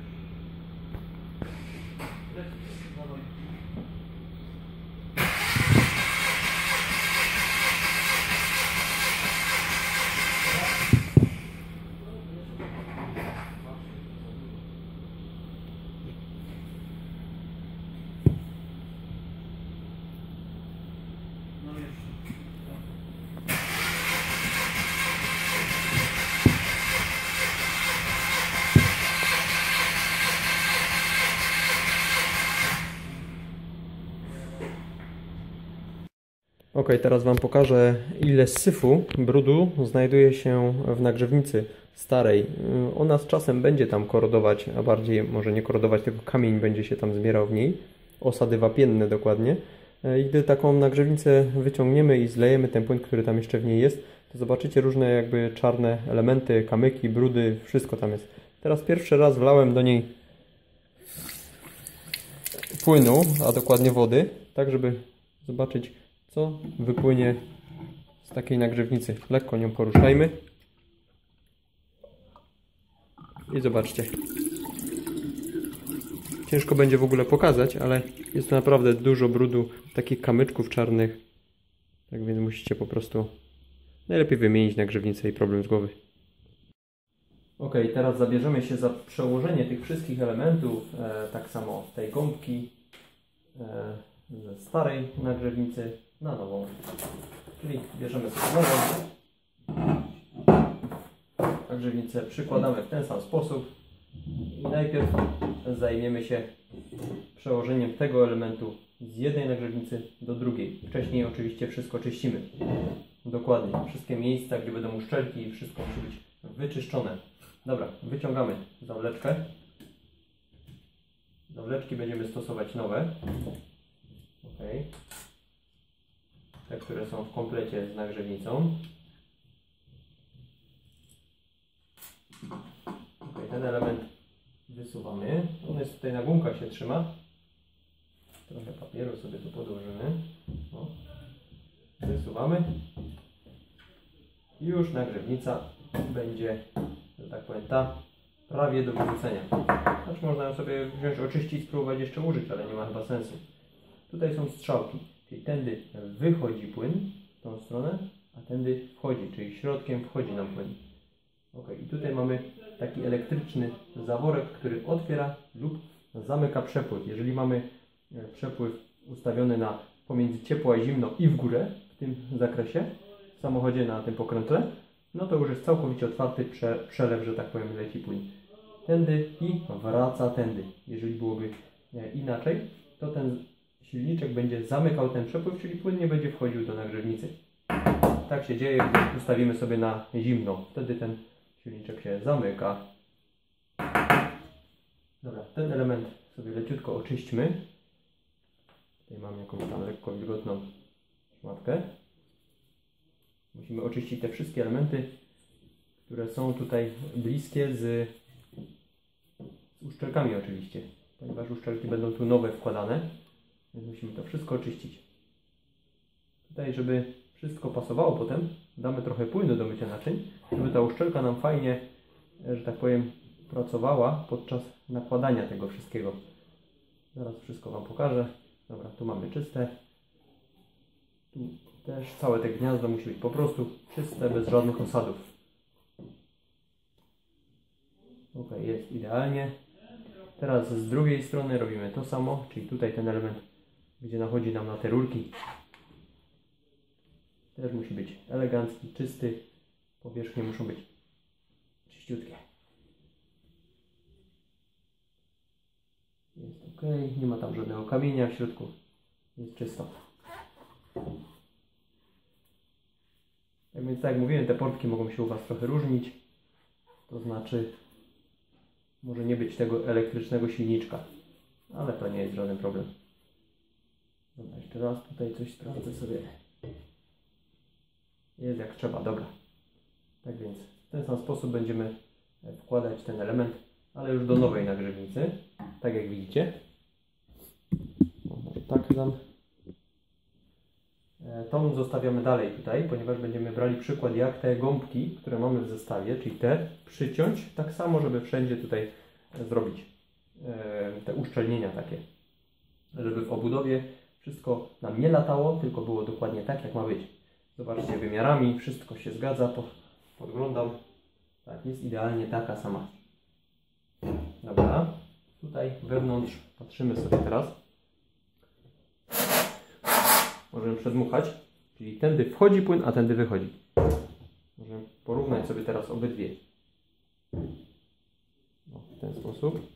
Ok, teraz wam pokażę, ile syfu, brudu znajduje się w nagrzewnicy starej. Ona z czasem będzie tam korodować, a bardziej może nie korodować, tylko kamień będzie się tam zbierał w niej. Osady wapienne dokładnie. I gdy taką nagrzewnicę wyciągniemy i zlejemy ten płyn, który tam jeszcze w niej jest, to zobaczycie różne jakby czarne elementy, kamyki, brudy, wszystko tam jest. Teraz pierwszy raz wlałem do niej płynu, a dokładnie wody, tak żeby zobaczyć, co wypłynie z takiej nagrzewnicy. Lekko nią poruszajmy i zobaczcie. ciężko będzie w ogóle pokazać, ale jest to naprawdę dużo brudu, takich kamyczków czarnych. Tak więc musicie po prostu najlepiej wymienić nagrzewnicę i problem z głowy. Ok, teraz zabierzemy się za przełożenie tych wszystkich elementów, e, tak samo tej gąbki e, ze starej nagrzewnicy na nową. Czyli bierzemy sobie nową nagrzewnicę, przykładamy w ten sam sposób i najpierw zajmiemy się przełożeniem tego elementu z jednej nagrzewnicy do drugiej. Wcześniej oczywiście wszystko czyścimy. Dokładnie. Wszystkie miejsca, gdzie będą uszczelki i wszystko musi być wyczyszczone. Dobra, wyciągamy zawleczkę. Zawleczki będziemy stosować nowe. Ok. Te, które są w komplecie z nagrzewnicą. Ok, ten element wysuwamy. On jest tutaj na gumkach, się trzyma. Trochę papieru sobie tu podłożymy. O. Wysuwamy. I już nagrzewnica będzie, że tak powiem, ta prawie do wyrzucenia. Znaczy można ją sobie wziąć, oczyścić, spróbować jeszcze użyć, ale nie ma chyba sensu. Tutaj są strzałki, czyli tędy wychodzi płyn w tą stronę, a tędy wchodzi, czyli środkiem wchodzi nam płyn. Ok, i tutaj mamy taki elektryczny zaworek, który otwiera lub zamyka przepływ. Jeżeli mamy przepływ ustawiony na pomiędzy ciepło a zimno i w górę w tym zakresie, w samochodzie na tym pokrętle, no to już jest całkowicie otwarty prze, przelew, że tak powiem, leci płyn. Tędy i wraca tędy. Jeżeli byłoby inaczej, to ten silniczek będzie zamykał ten przepływ, czyli płyn nie będzie wchodził do nagrzewnicy. Tak się dzieje, gdy ustawimy sobie na zimno. Wtedy ten silniczek się zamyka. Dobra, ten element sobie leciutko oczyśćmy. Tutaj mam jakąś tam lekko wilgotną szmatkę. Musimy oczyścić te wszystkie elementy, które są tutaj bliskie z, z uszczelkami oczywiście, ponieważ uszczelki będą tu nowe wkładane, więc musimy to wszystko oczyścić. Tutaj, żeby wszystko pasowało potem, damy trochę płynu do mycia naczyń, żeby ta uszczelka nam fajnie, że tak powiem, pracowała podczas nakładania tego wszystkiego. Zaraz wszystko Wam pokażę. Dobra, tu mamy czyste. Tu też całe te gniazdo musi być po prostu czyste, bez żadnych osadów. Ok, jest idealnie. Teraz z drugiej strony robimy to samo, czyli tutaj ten element, gdzie nachodzi nam na te rurki, też musi być elegancki, czysty. Powierzchnie muszą być czyściutkie. Jest ok, nie ma tam żadnego kamienia w środku, jest czysto. Tak więc, tak jak mówiłem, te portki mogą się u Was trochę różnić, to znaczy może nie być tego elektrycznego silniczka, ale to nie jest żaden problem. Dobra, jeszcze raz tutaj coś sprawdzę sobie. Jest jak trzeba, dobra. Tak więc w ten sam sposób będziemy wkładać ten element, ale już do nowej nagrzewnicy, tak jak widzicie. No, może tak dam. Tą zostawiamy dalej tutaj, ponieważ będziemy brali przykład, jak te gąbki, które mamy w zestawie, czyli te, przyciąć tak samo, żeby wszędzie tutaj zrobić te uszczelnienia takie. Żeby w obudowie wszystko nam nie latało, tylko było dokładnie tak, jak ma być. Zobaczcie, wymiarami wszystko się zgadza, podglądam. Tak, jest idealnie taka sama. Dobra, tutaj wewnątrz patrzymy sobie teraz. Możemy przedmuchać, czyli tędy wchodzi płyn, a tędy wychodzi. Możemy porównać sobie teraz obydwie. No, w ten sposób.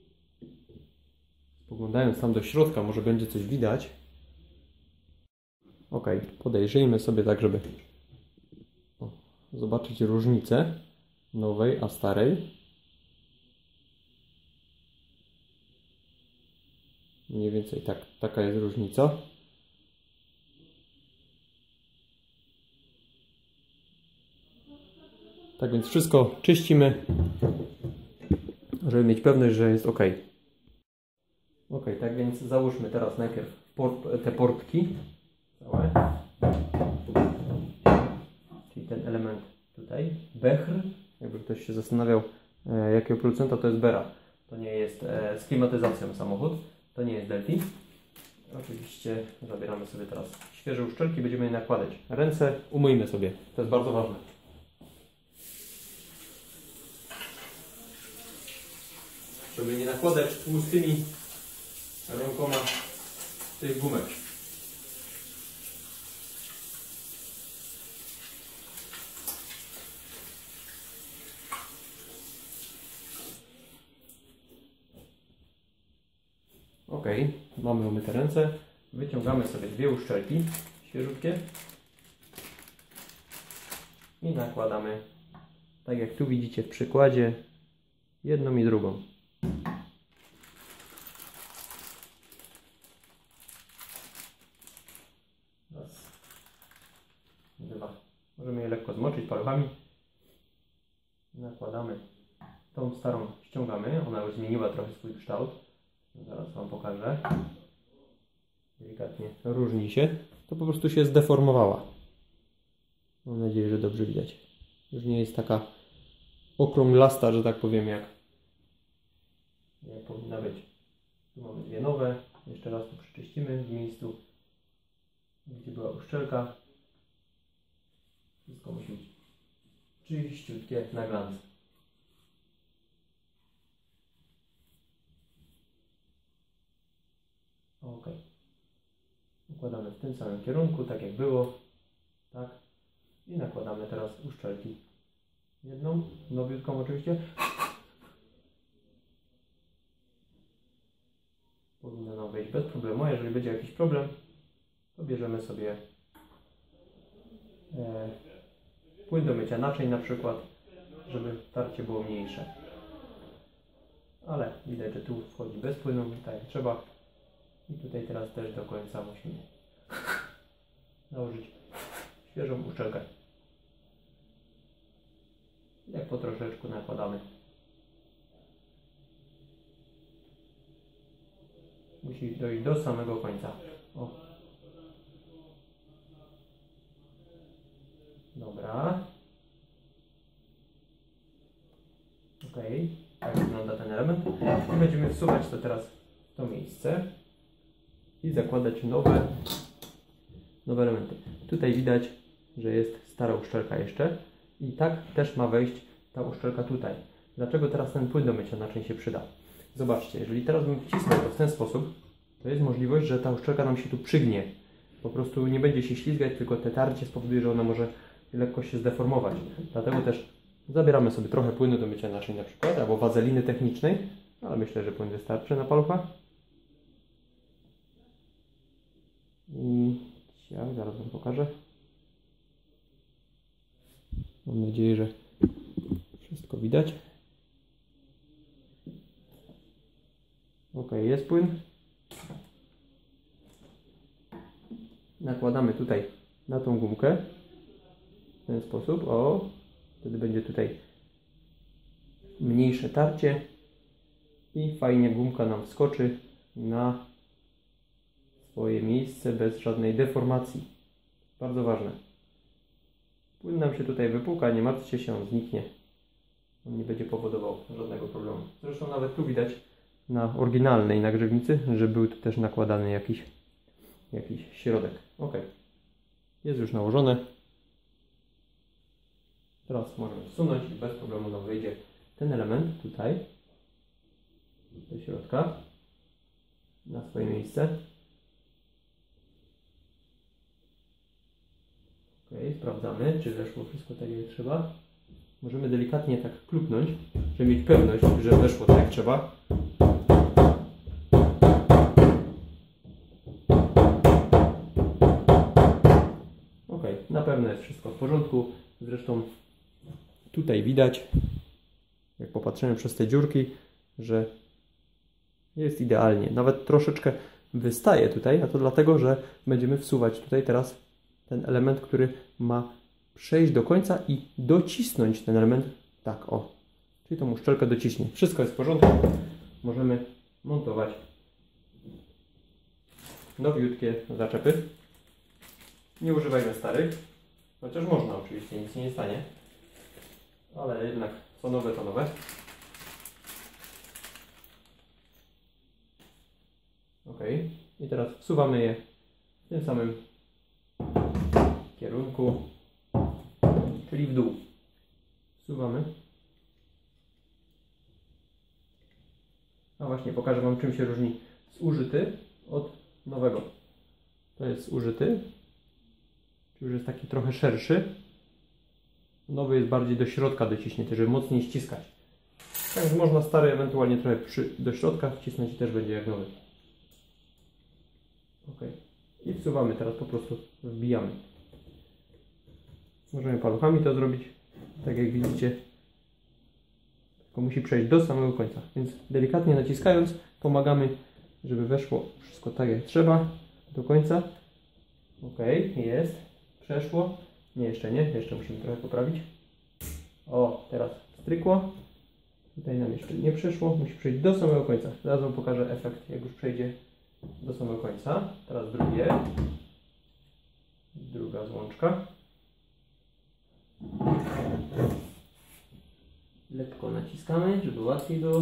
Spoglądając tam do środka, może będzie coś widać. Ok, podejrzyjmy sobie tak, żeby o, zobaczyć różnicę nowej a starej. Mniej więcej tak, taka jest różnica. Tak więc wszystko czyścimy, żeby mieć pewność, że jest ok. Ok, tak więc załóżmy teraz najpierw port, te portki całe. Czyli ten element tutaj, bechr, jakby ktoś się zastanawiał, jakiego producenta to jest Bera. To nie jest e, z klimatyzacją samochód. To nie jest Delphi. Oczywiście zabieramy sobie teraz świeże uszczelki, będziemy je nakładać. Ręce umyjmy sobie, to jest bardzo ważne. Żeby nie nakładać tłustymi rękoma tych gumek. Ok, mamy umyte ręce. Wyciągamy sobie dwie uszczelki świeżutkie i nakładamy, tak jak tu widzicie w przykładzie, jedną i drugą. Raz, dwa. Możemy je lekko zmoczyć paluchami. Nakładamy tą starą, ściągamy. Ona już zmieniła trochę swój kształt. Zaraz Wam pokażę. Delikatnie różni się. To po prostu się zdeformowała. Mam nadzieję, że dobrze widać. Już nie jest taka okrąglasta, że tak powiem, jak, jak powinna być. Tu mamy dwie nowe. Jeszcze raz tu przyczyścimy w miejscu, gdzie była uszczelka. Wszystko musi być czyściutkie na glans. Ok. Układamy w tym samym kierunku, tak jak było. Tak. I nakładamy teraz uszczelki. Jedną, nowiutką oczywiście. Powinno nam wejść bez problemu, a jeżeli będzie jakiś problem, to bierzemy sobie e, płyn do mycia naczyń na przykład, żeby tarcie było mniejsze. Ale widać, że tu wchodzi bez płynu, tak jak trzeba. I tutaj teraz też do końca musimy nałożyć świeżą uszczelkę. Jak po troszeczku nakładamy. Musi dojść do samego końca. O. Dobra. Ok. Tak wygląda ten element. I będziemy wsuwać to teraz w to miejsce i zakładać nowe, nowe elementy. Tutaj widać, że jest stara uszczelka jeszcze i tak też ma wejść ta uszczelka tutaj. Dlaczego teraz ten płyn do mycia naczyń się przyda? Zobaczcie, jeżeli teraz bym wcisnął to w ten sposób, to jest możliwość, że ta uszczelka nam się tu przygnie. Po prostu nie będzie się ślizgać, tylko te tarcie spowoduje, że ona może lekko się zdeformować. Dlatego też zabieramy sobie trochę płynu do mycia naczyń na przykład, albo wazeliny technicznej, ale myślę, że płyn wystarczy na palucha. I jak zaraz Wam pokażę. Mam nadzieję, że wszystko widać. Ok, jest płyn. Nakładamy tutaj na tą gumkę w ten sposób. O, wtedy będzie tutaj mniejsze tarcie i fajnie gumka nam wskoczy na swoje miejsce bez żadnej deformacji. Bardzo ważne. Płyn nam się tutaj wypłuka, nie martwcie się, on zniknie. On nie będzie powodował żadnego problemu. Zresztą nawet tu widać na oryginalnej nagrzewnicy, że był tu też nakładany jakiś, jakiś środek. Ok. Jest już nałożone. Teraz możemy wsunąć i bez problemu nam wyjdzie ten element tutaj do środka na swoje miejsce. Ok, sprawdzamy, czy weszło wszystko tak jak trzeba. Możemy delikatnie tak klupnąć, żeby mieć pewność, że weszło tak jak trzeba. Ok, na pewno jest wszystko w porządku. Zresztą tutaj widać, jak popatrzymy przez te dziurki, że jest idealnie. Nawet troszeczkę wystaje tutaj, a to dlatego, że będziemy wsuwać tutaj teraz ten element, który ma przejść do końca i docisnąć ten element. Tak, o. Czyli tą uszczelkę dociśnie. Wszystko jest w porządku. Możemy montować nowiutkie zaczepy. Nie używajmy starych. Chociaż można oczywiście, nic się nie stanie. Ale jednak co nowe, to nowe. Ok. I teraz wsuwamy je w tym samym kierunku, czyli w dół. Wsuwamy. A właśnie, pokażę Wam, czym się różni zużyty od nowego. To jest zużyty, czyli już jest taki trochę szerszy. Nowy jest bardziej do środka dociśnięty, żeby mocniej ściskać. Także można stary ewentualnie trochę przy, do środka wcisnąć i też będzie jak nowy. Ok. I wsuwamy, teraz po prostu wbijamy. Możemy paluchami to zrobić, tak jak widzicie. Tylko musi przejść do samego końca. Więc delikatnie naciskając pomagamy, żeby weszło wszystko tak jak trzeba do końca. Ok, jest. Przeszło. Nie, jeszcze nie. Jeszcze musimy trochę poprawić. O, teraz strykło. Tutaj nam jeszcze nie przeszło. Musi przejść do samego końca. Zaraz Wam pokażę efekt, jak już przejdzie do samego końca. Teraz drugie. Druga złączka. Lekko naciskamy, żeby łatwiej było.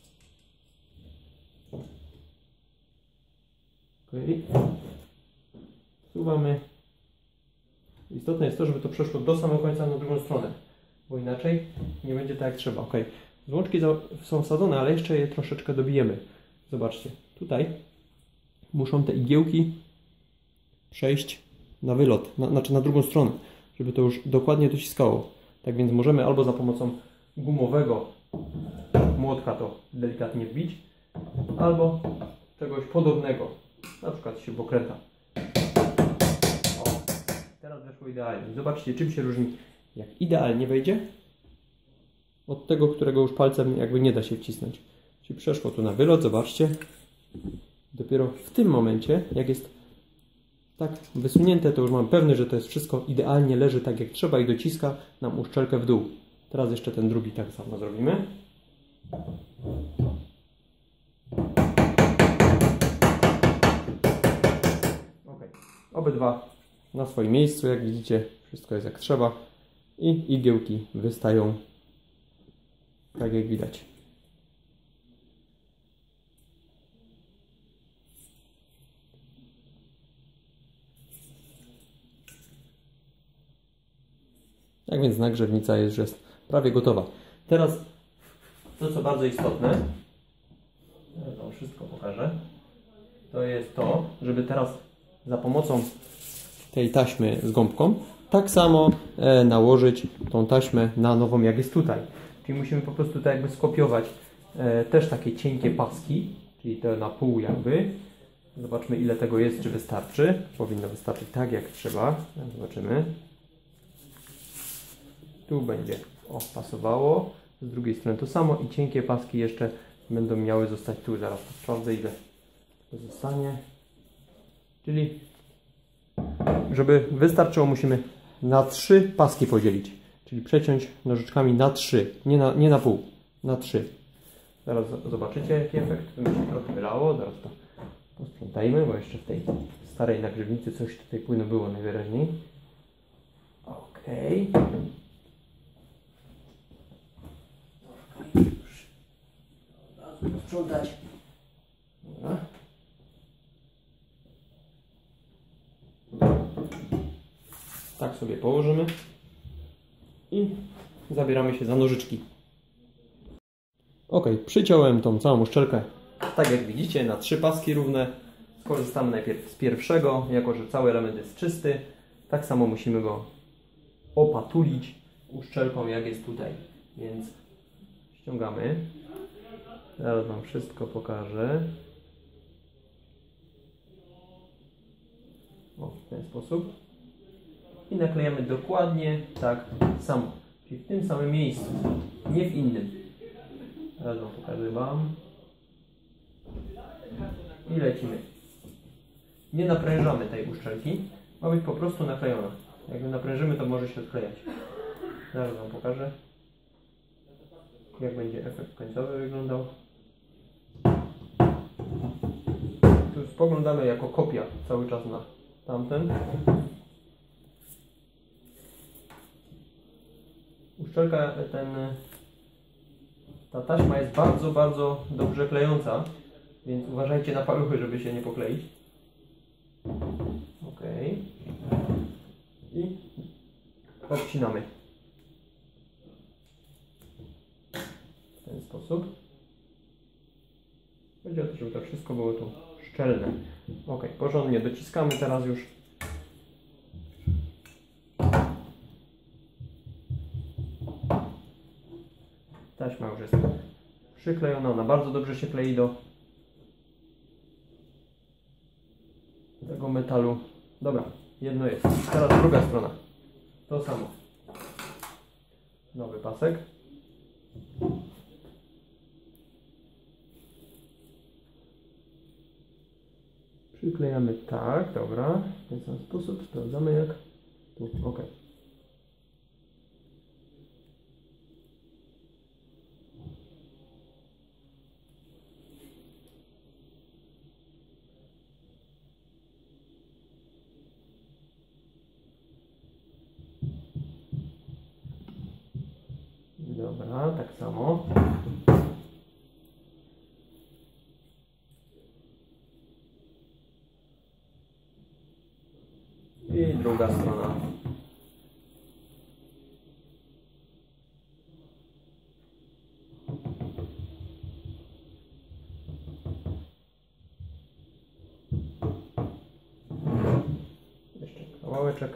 Okay. Wsuwamy. Istotne jest to, żeby to przeszło do samego końca na drugą stronę, bo inaczej nie będzie tak jak trzeba. Ok. Złączki są wsadzone, ale jeszcze je troszeczkę dobijemy. Zobaczcie, tutaj muszą te igiełki przejść na wylot, na, znaczy na drugą stronę, żeby to już dokładnie dociskało. Tak więc możemy albo za pomocą gumowego młotka to delikatnie wbić, albo czegoś podobnego, na przykład śrubokręta. O, teraz weszło idealnie. Zobaczcie, czym się różni, jak idealnie wejdzie, od tego, którego już palcem jakby nie da się wcisnąć. Czyli przeszło tu na wylot, zobaczcie. Dopiero w tym momencie, jak jest tak wysunięte, to już mam pewny, że to jest wszystko idealnie, leży tak jak trzeba i dociska nam uszczelkę w dół. Teraz jeszcze ten drugi tak samo zrobimy. Ok. Obydwa na swoim miejscu, jak widzicie, wszystko jest jak trzeba i igiełki wystają tak jak widać. Tak więc nagrzewnica jest, już jest prawie gotowa. Teraz to, co bardzo istotne, ja Wam wszystko pokażę, to jest to, żeby teraz za pomocą tej taśmy z gąbką tak samo e, nałożyć tą taśmę na nową, jak jest tutaj. Czyli musimy po prostu tak jakby skopiować e, też takie cienkie paski, czyli to na pół jakby. Zobaczmy, ile tego jest, czy wystarczy. Powinno wystarczyć tak jak trzeba. Zobaczymy. Tu będzie o, pasowało. Z drugiej strony to samo i cienkie paski jeszcze będą miały zostać tu. Zaraz sprawdzę, ile to zostanie. Czyli żeby wystarczyło, musimy na trzy paski podzielić. Czyli przeciąć nożyczkami na trzy, nie na, nie na pół, na trzy. Zaraz zobaczycie, jaki efekt. To mi się trochę wylało. Zaraz to posprzątajmy, bo jeszcze w tej starej nagrzewnicy coś tutaj płynu było najwyraźniej. Ok. Już od razu posprzątać. Dobra. Tak sobie położymy i zabieramy się za nożyczki. Ok, przyciąłem tą całą uszczelkę, tak jak widzicie, na trzy paski równe. Skorzystamy najpierw z pierwszego, jako że cały element jest czysty. Tak samo musimy go opatulić uszczelką, jak jest tutaj. Więc ściągamy. Zaraz Wam wszystko pokażę. O, w ten sposób. I naklejamy dokładnie tak samo. Czyli w tym samym miejscu, nie w innym. Teraz Wam pokażę Wam. I lecimy. Nie naprężamy tej uszczelki. Ma być po prostu naklejona. Jak ją naprężymy, to może się odklejać. Zaraz Wam pokażę, jak będzie efekt końcowy wyglądał. Tu spoglądamy jako kopia cały czas na tamten. Uszczelka, ten, ta taśma jest bardzo, bardzo dobrze klejąca, Więc uważajcie na paluchy, żeby się nie pokleić. Ok. I obcinamy. W ten sposób. Chodzi o to, żeby to wszystko było tu szczelne. Ok, porządnie dociskamy teraz już. Taśma już jest przyklejona, ona bardzo dobrze się klei do tego metalu. Dobra, jedno jest. Teraz druga strona. To samo. Nowy pasek. Przyklejamy tak, dobra. W ten sam sposób sprawdzamy jak tu. Ok. Dobra, tak samo. I druga strona. Jeszcze kawałeczek.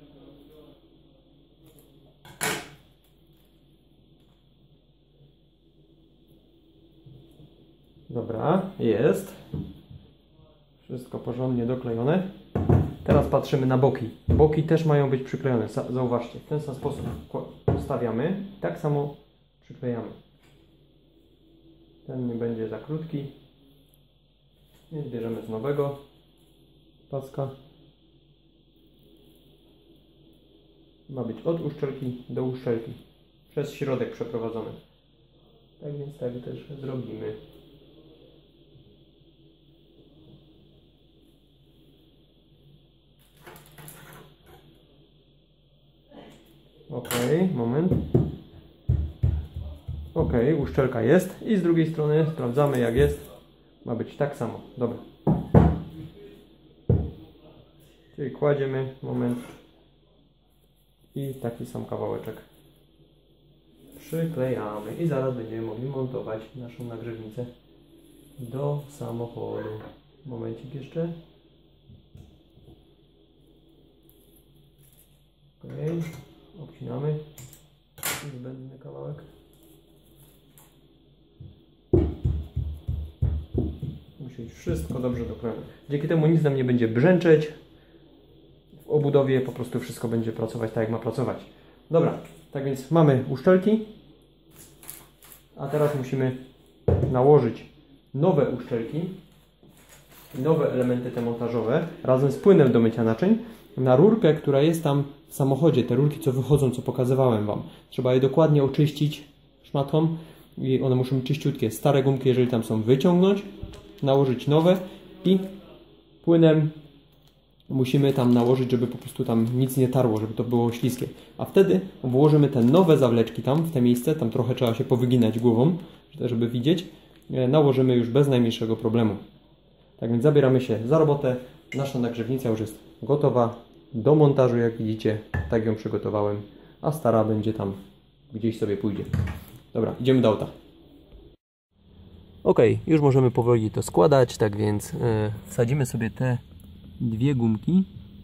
Dobra, jest. Wszystko porządnie doklejone. Teraz patrzymy na boki. Boki też mają być przyklejone. Zauważcie, w ten sam sposób ustawiamy. Tak samo przyklejamy. Ten nie będzie za krótki. Więc bierzemy z nowego paska. Ma być od uszczelki do uszczelki. Przez środek przeprowadzony. Tak więc tak też zrobimy. Ok, moment. Ok, uszczelka jest. I z drugiej strony sprawdzamy jak jest. Ma być tak samo. Dobra. Czyli kładziemy, moment. I taki sam kawałeczek przyklejamy. I zaraz będziemy mogli montować naszą nagrzewnicę do samochodu. Momencik jeszcze. Ok. Obcinamy zbędny kawałek. Musi być wszystko dobrze doklejone. Dzięki temu nic nam nie będzie brzęczeć. W obudowie po prostu wszystko będzie pracować tak jak ma pracować. Dobra, tak więc mamy uszczelki. A teraz musimy nałożyć nowe uszczelki. Nowe elementy te montażowe razem z płynem do mycia naczyń na rurkę, która jest tam w samochodzie. Te rurki, co wychodzą, co pokazywałem Wam. Trzeba je dokładnie oczyścić szmatką i one muszą być czyściutkie. Stare gumki, jeżeli tam są, wyciągnąć, nałożyć nowe i płynem musimy tam nałożyć, żeby po prostu tam nic nie tarło, żeby to było śliskie. A wtedy włożymy te nowe zawleczki tam, w te miejsce, tam trochę trzeba się powyginać głową, żeby widzieć. Nałożymy już bez najmniejszego problemu. Tak więc zabieramy się za robotę. Nasza nagrzewnica już jest gotowa do montażu, jak widzicie. Tak ją przygotowałem, a stara będzie tam gdzieś sobie pójdzie. Dobra, idziemy do auta. Ok, już możemy powoli to składać, tak więc yy, wsadzimy sobie te dwie gumki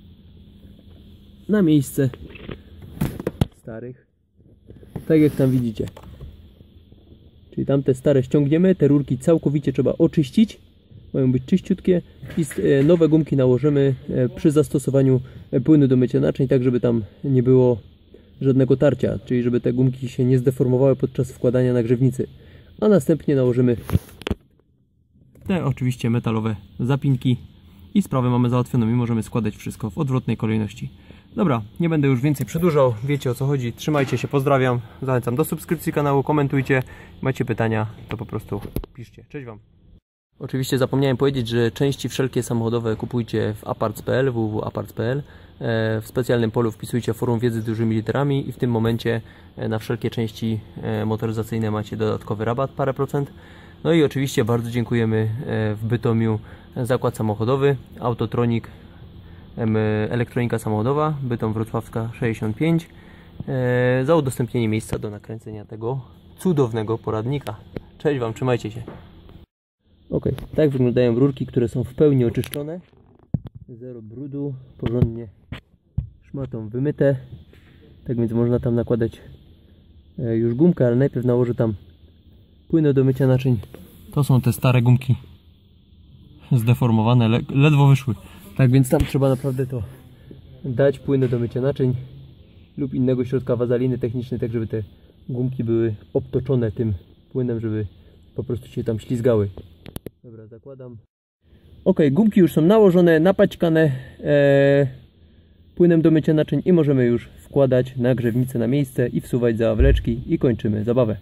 na miejsce starych, tak jak tam widzicie. Czyli tamte stare ściągniemy, te rurki całkowicie trzeba oczyścić, mają być czyściutkie i nowe gumki nałożymy przy zastosowaniu płynu do mycia naczyń, tak żeby tam nie było żadnego tarcia, czyli żeby te gumki się nie zdeformowały podczas wkładania nagrzewnicy. A następnie nałożymy te oczywiście metalowe zapinki i sprawę mamy załatwioną i możemy składać wszystko w odwrotnej kolejności. Dobra, nie będę już więcej przedłużał, wiecie o co chodzi, trzymajcie się, pozdrawiam, zachęcam do subskrypcji kanału, komentujcie, macie pytania, to po prostu piszcie. Cześć Wam! Oczywiście zapomniałem powiedzieć, że części wszelkie samochodowe kupujcie w aparts kropka p l, w w w kropka aparts kropka p l. W specjalnym polu wpisujcie forum wiedzy z dużymi literami i w tym momencie na wszelkie części motoryzacyjne macie dodatkowy rabat, parę procent. No i oczywiście bardzo dziękujemy w Bytomiu zakład samochodowy Autotronik, elektronika samochodowa, Bytom Wrocławska sześćdziesiąt pięć, za udostępnienie miejsca do nakręcenia tego cudownego poradnika. Cześć Wam, trzymajcie się. Ok, tak wyglądają rurki, które są w pełni oczyszczone. Zero brudu, porządnie szmatą wymyte. Tak więc można tam nakładać już gumkę, ale najpierw nałożę tam płynę do mycia naczyń. To są te stare gumki zdeformowane, ledwo wyszły. Tak więc tam trzeba naprawdę to dać płynę do mycia naczyń lub innego środka wazaliny technicznej, tak żeby te gumki były obtoczone tym płynem, żeby po prostu się tam ślizgały. Dobra, zakładam. Ok, gumki już są nałożone, napaćkane e, płynem do mycia naczyń i możemy już wkładać nagrzewnicę na miejsce i wsuwać za wleczki i kończymy zabawę.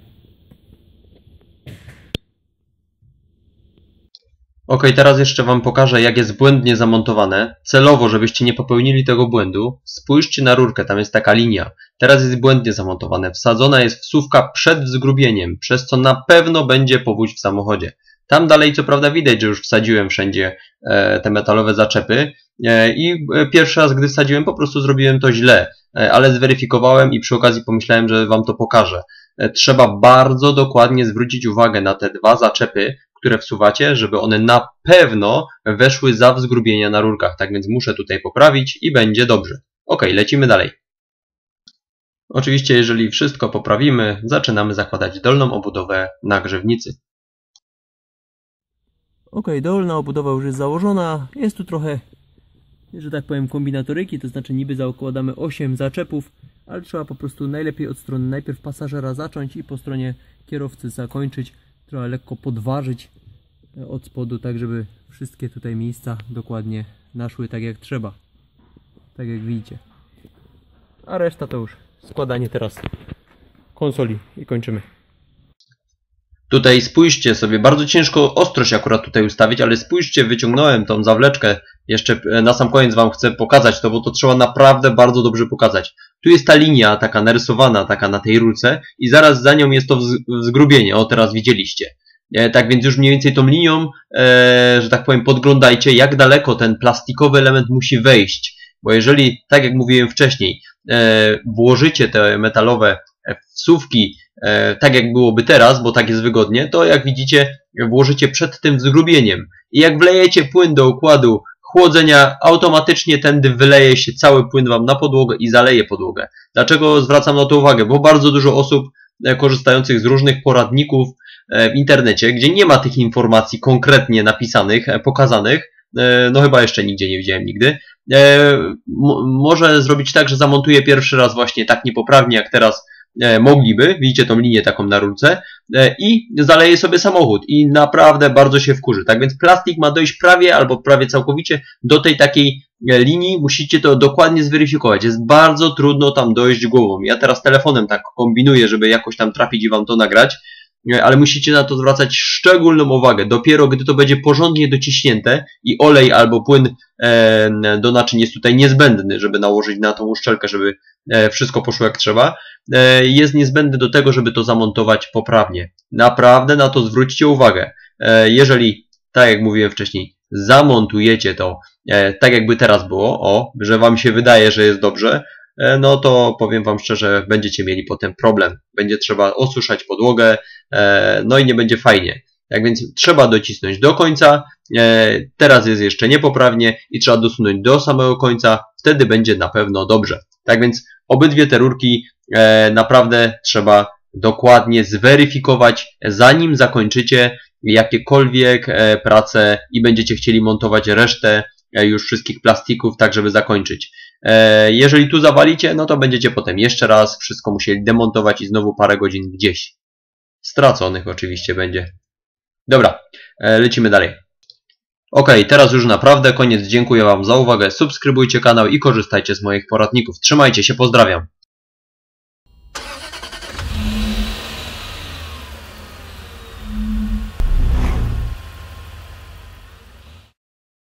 Ok, teraz jeszcze Wam pokażę, jak jest błędnie zamontowane. Celowo, żebyście nie popełnili tego błędu, spójrzcie na rurkę, tam jest taka linia. Teraz jest błędnie zamontowane. Wsadzona jest wsówka przed zgrubieniem, przez co na pewno będzie powódź w samochodzie. Tam dalej co prawda widać, że już wsadziłem wszędzie e, te metalowe zaczepy e, i pierwszy raz, gdy wsadziłem, po prostu zrobiłem to źle, e, ale zweryfikowałem i przy okazji pomyślałem, że Wam to pokażę. E, trzeba bardzo dokładnie zwrócić uwagę na te dwa zaczepy, które wsuwacie, żeby one na pewno weszły za wzgrubienia na rurkach. Tak więc muszę tutaj poprawić i będzie dobrze. Ok, lecimy dalej. Oczywiście, jeżeli wszystko poprawimy, zaczynamy zakładać dolną obudowę nagrzewnicy. Ok, dolna obudowa już jest założona. Jest tu trochę, że tak powiem, kombinatoryki, to znaczy niby zakładamy osiem zaczepów, ale trzeba po prostu najlepiej od strony najpierw pasażera zacząć i po stronie kierowcy zakończyć. Trzeba lekko podważyć od spodu, tak żeby wszystkie tutaj miejsca dokładnie naszły tak jak trzeba. Tak jak widzicie. A reszta to już składanie teraz konsoli i kończymy. Tutaj spójrzcie sobie, bardzo ciężko ostrość akurat tutaj ustawić, ale spójrzcie, wyciągnąłem tą zawleczkę. Jeszcze na sam koniec Wam chcę pokazać to, bo to trzeba naprawdę bardzo dobrze pokazać. Tu jest ta linia taka narysowana, taka na tej rurce i zaraz za nią jest to zgrubienie. O, teraz widzieliście. E, tak więc już mniej więcej tą linią, e, że tak powiem, podglądajcie, jak daleko ten plastikowy element musi wejść. Bo jeżeli, tak jak mówiłem wcześniej, e, włożycie te metalowe wsówki, e, tak jak byłoby teraz, bo tak jest wygodnie, to jak widzicie, włożycie przed tym zgrubieniem. I jak wlejecie płyn do układu chłodzenia, automatycznie tędy wyleje się cały płyn Wam na podłogę i zaleje podłogę. Dlaczego zwracam na to uwagę? Bo bardzo dużo osób korzystających z różnych poradników w internecie, gdzie nie ma tych informacji konkretnie napisanych, pokazanych, no chyba jeszcze nigdzie nie widziałem nigdy, może zrobić tak, że zamontuje pierwszy raz właśnie tak niepoprawnie jak teraz mogliby, widzicie tą linię taką na rurce, i zaleje sobie samochód i naprawdę bardzo się wkurzy. Tak więc plastik ma dojść prawie albo prawie całkowicie do tej takiej linii, musicie to dokładnie zweryfikować. Jest bardzo trudno tam dojść głową. Ja teraz telefonem tak kombinuję, żeby jakoś tam trafić i Wam to nagrać, ale musicie na to zwracać szczególną uwagę. Dopiero gdy to będzie porządnie dociśnięte i olej albo płyn do naczyń jest tutaj niezbędny, żeby nałożyć na tą uszczelkę, żeby wszystko poszło jak trzeba, jest niezbędny do tego, żeby to zamontować poprawnie. Naprawdę na to zwróćcie uwagę. Jeżeli, tak jak mówiłem wcześniej, zamontujecie to tak jakby teraz było, o, że Wam się wydaje, że jest dobrze, no to powiem Wam szczerze, będziecie mieli potem problem. Będzie trzeba osuszać podłogę, no i nie będzie fajnie. Tak więc trzeba docisnąć do końca, teraz jest jeszcze niepoprawnie i trzeba dosunąć do samego końca, wtedy będzie na pewno dobrze. Tak więc obydwie te rurki naprawdę trzeba dokładnie zweryfikować, zanim zakończycie jakiekolwiek prace i będziecie chcieli montować resztę już wszystkich plastików, tak żeby zakończyć. Jeżeli tu zawalicie, no to będziecie potem jeszcze raz wszystko musieli demontować i znowu parę godzin gdzieś straconych oczywiście będzie. Dobra, lecimy dalej. Ok, teraz już naprawdę koniec. Dziękuję Wam za uwagę. Subskrybujcie kanał i korzystajcie z moich poradników. Trzymajcie się, pozdrawiam.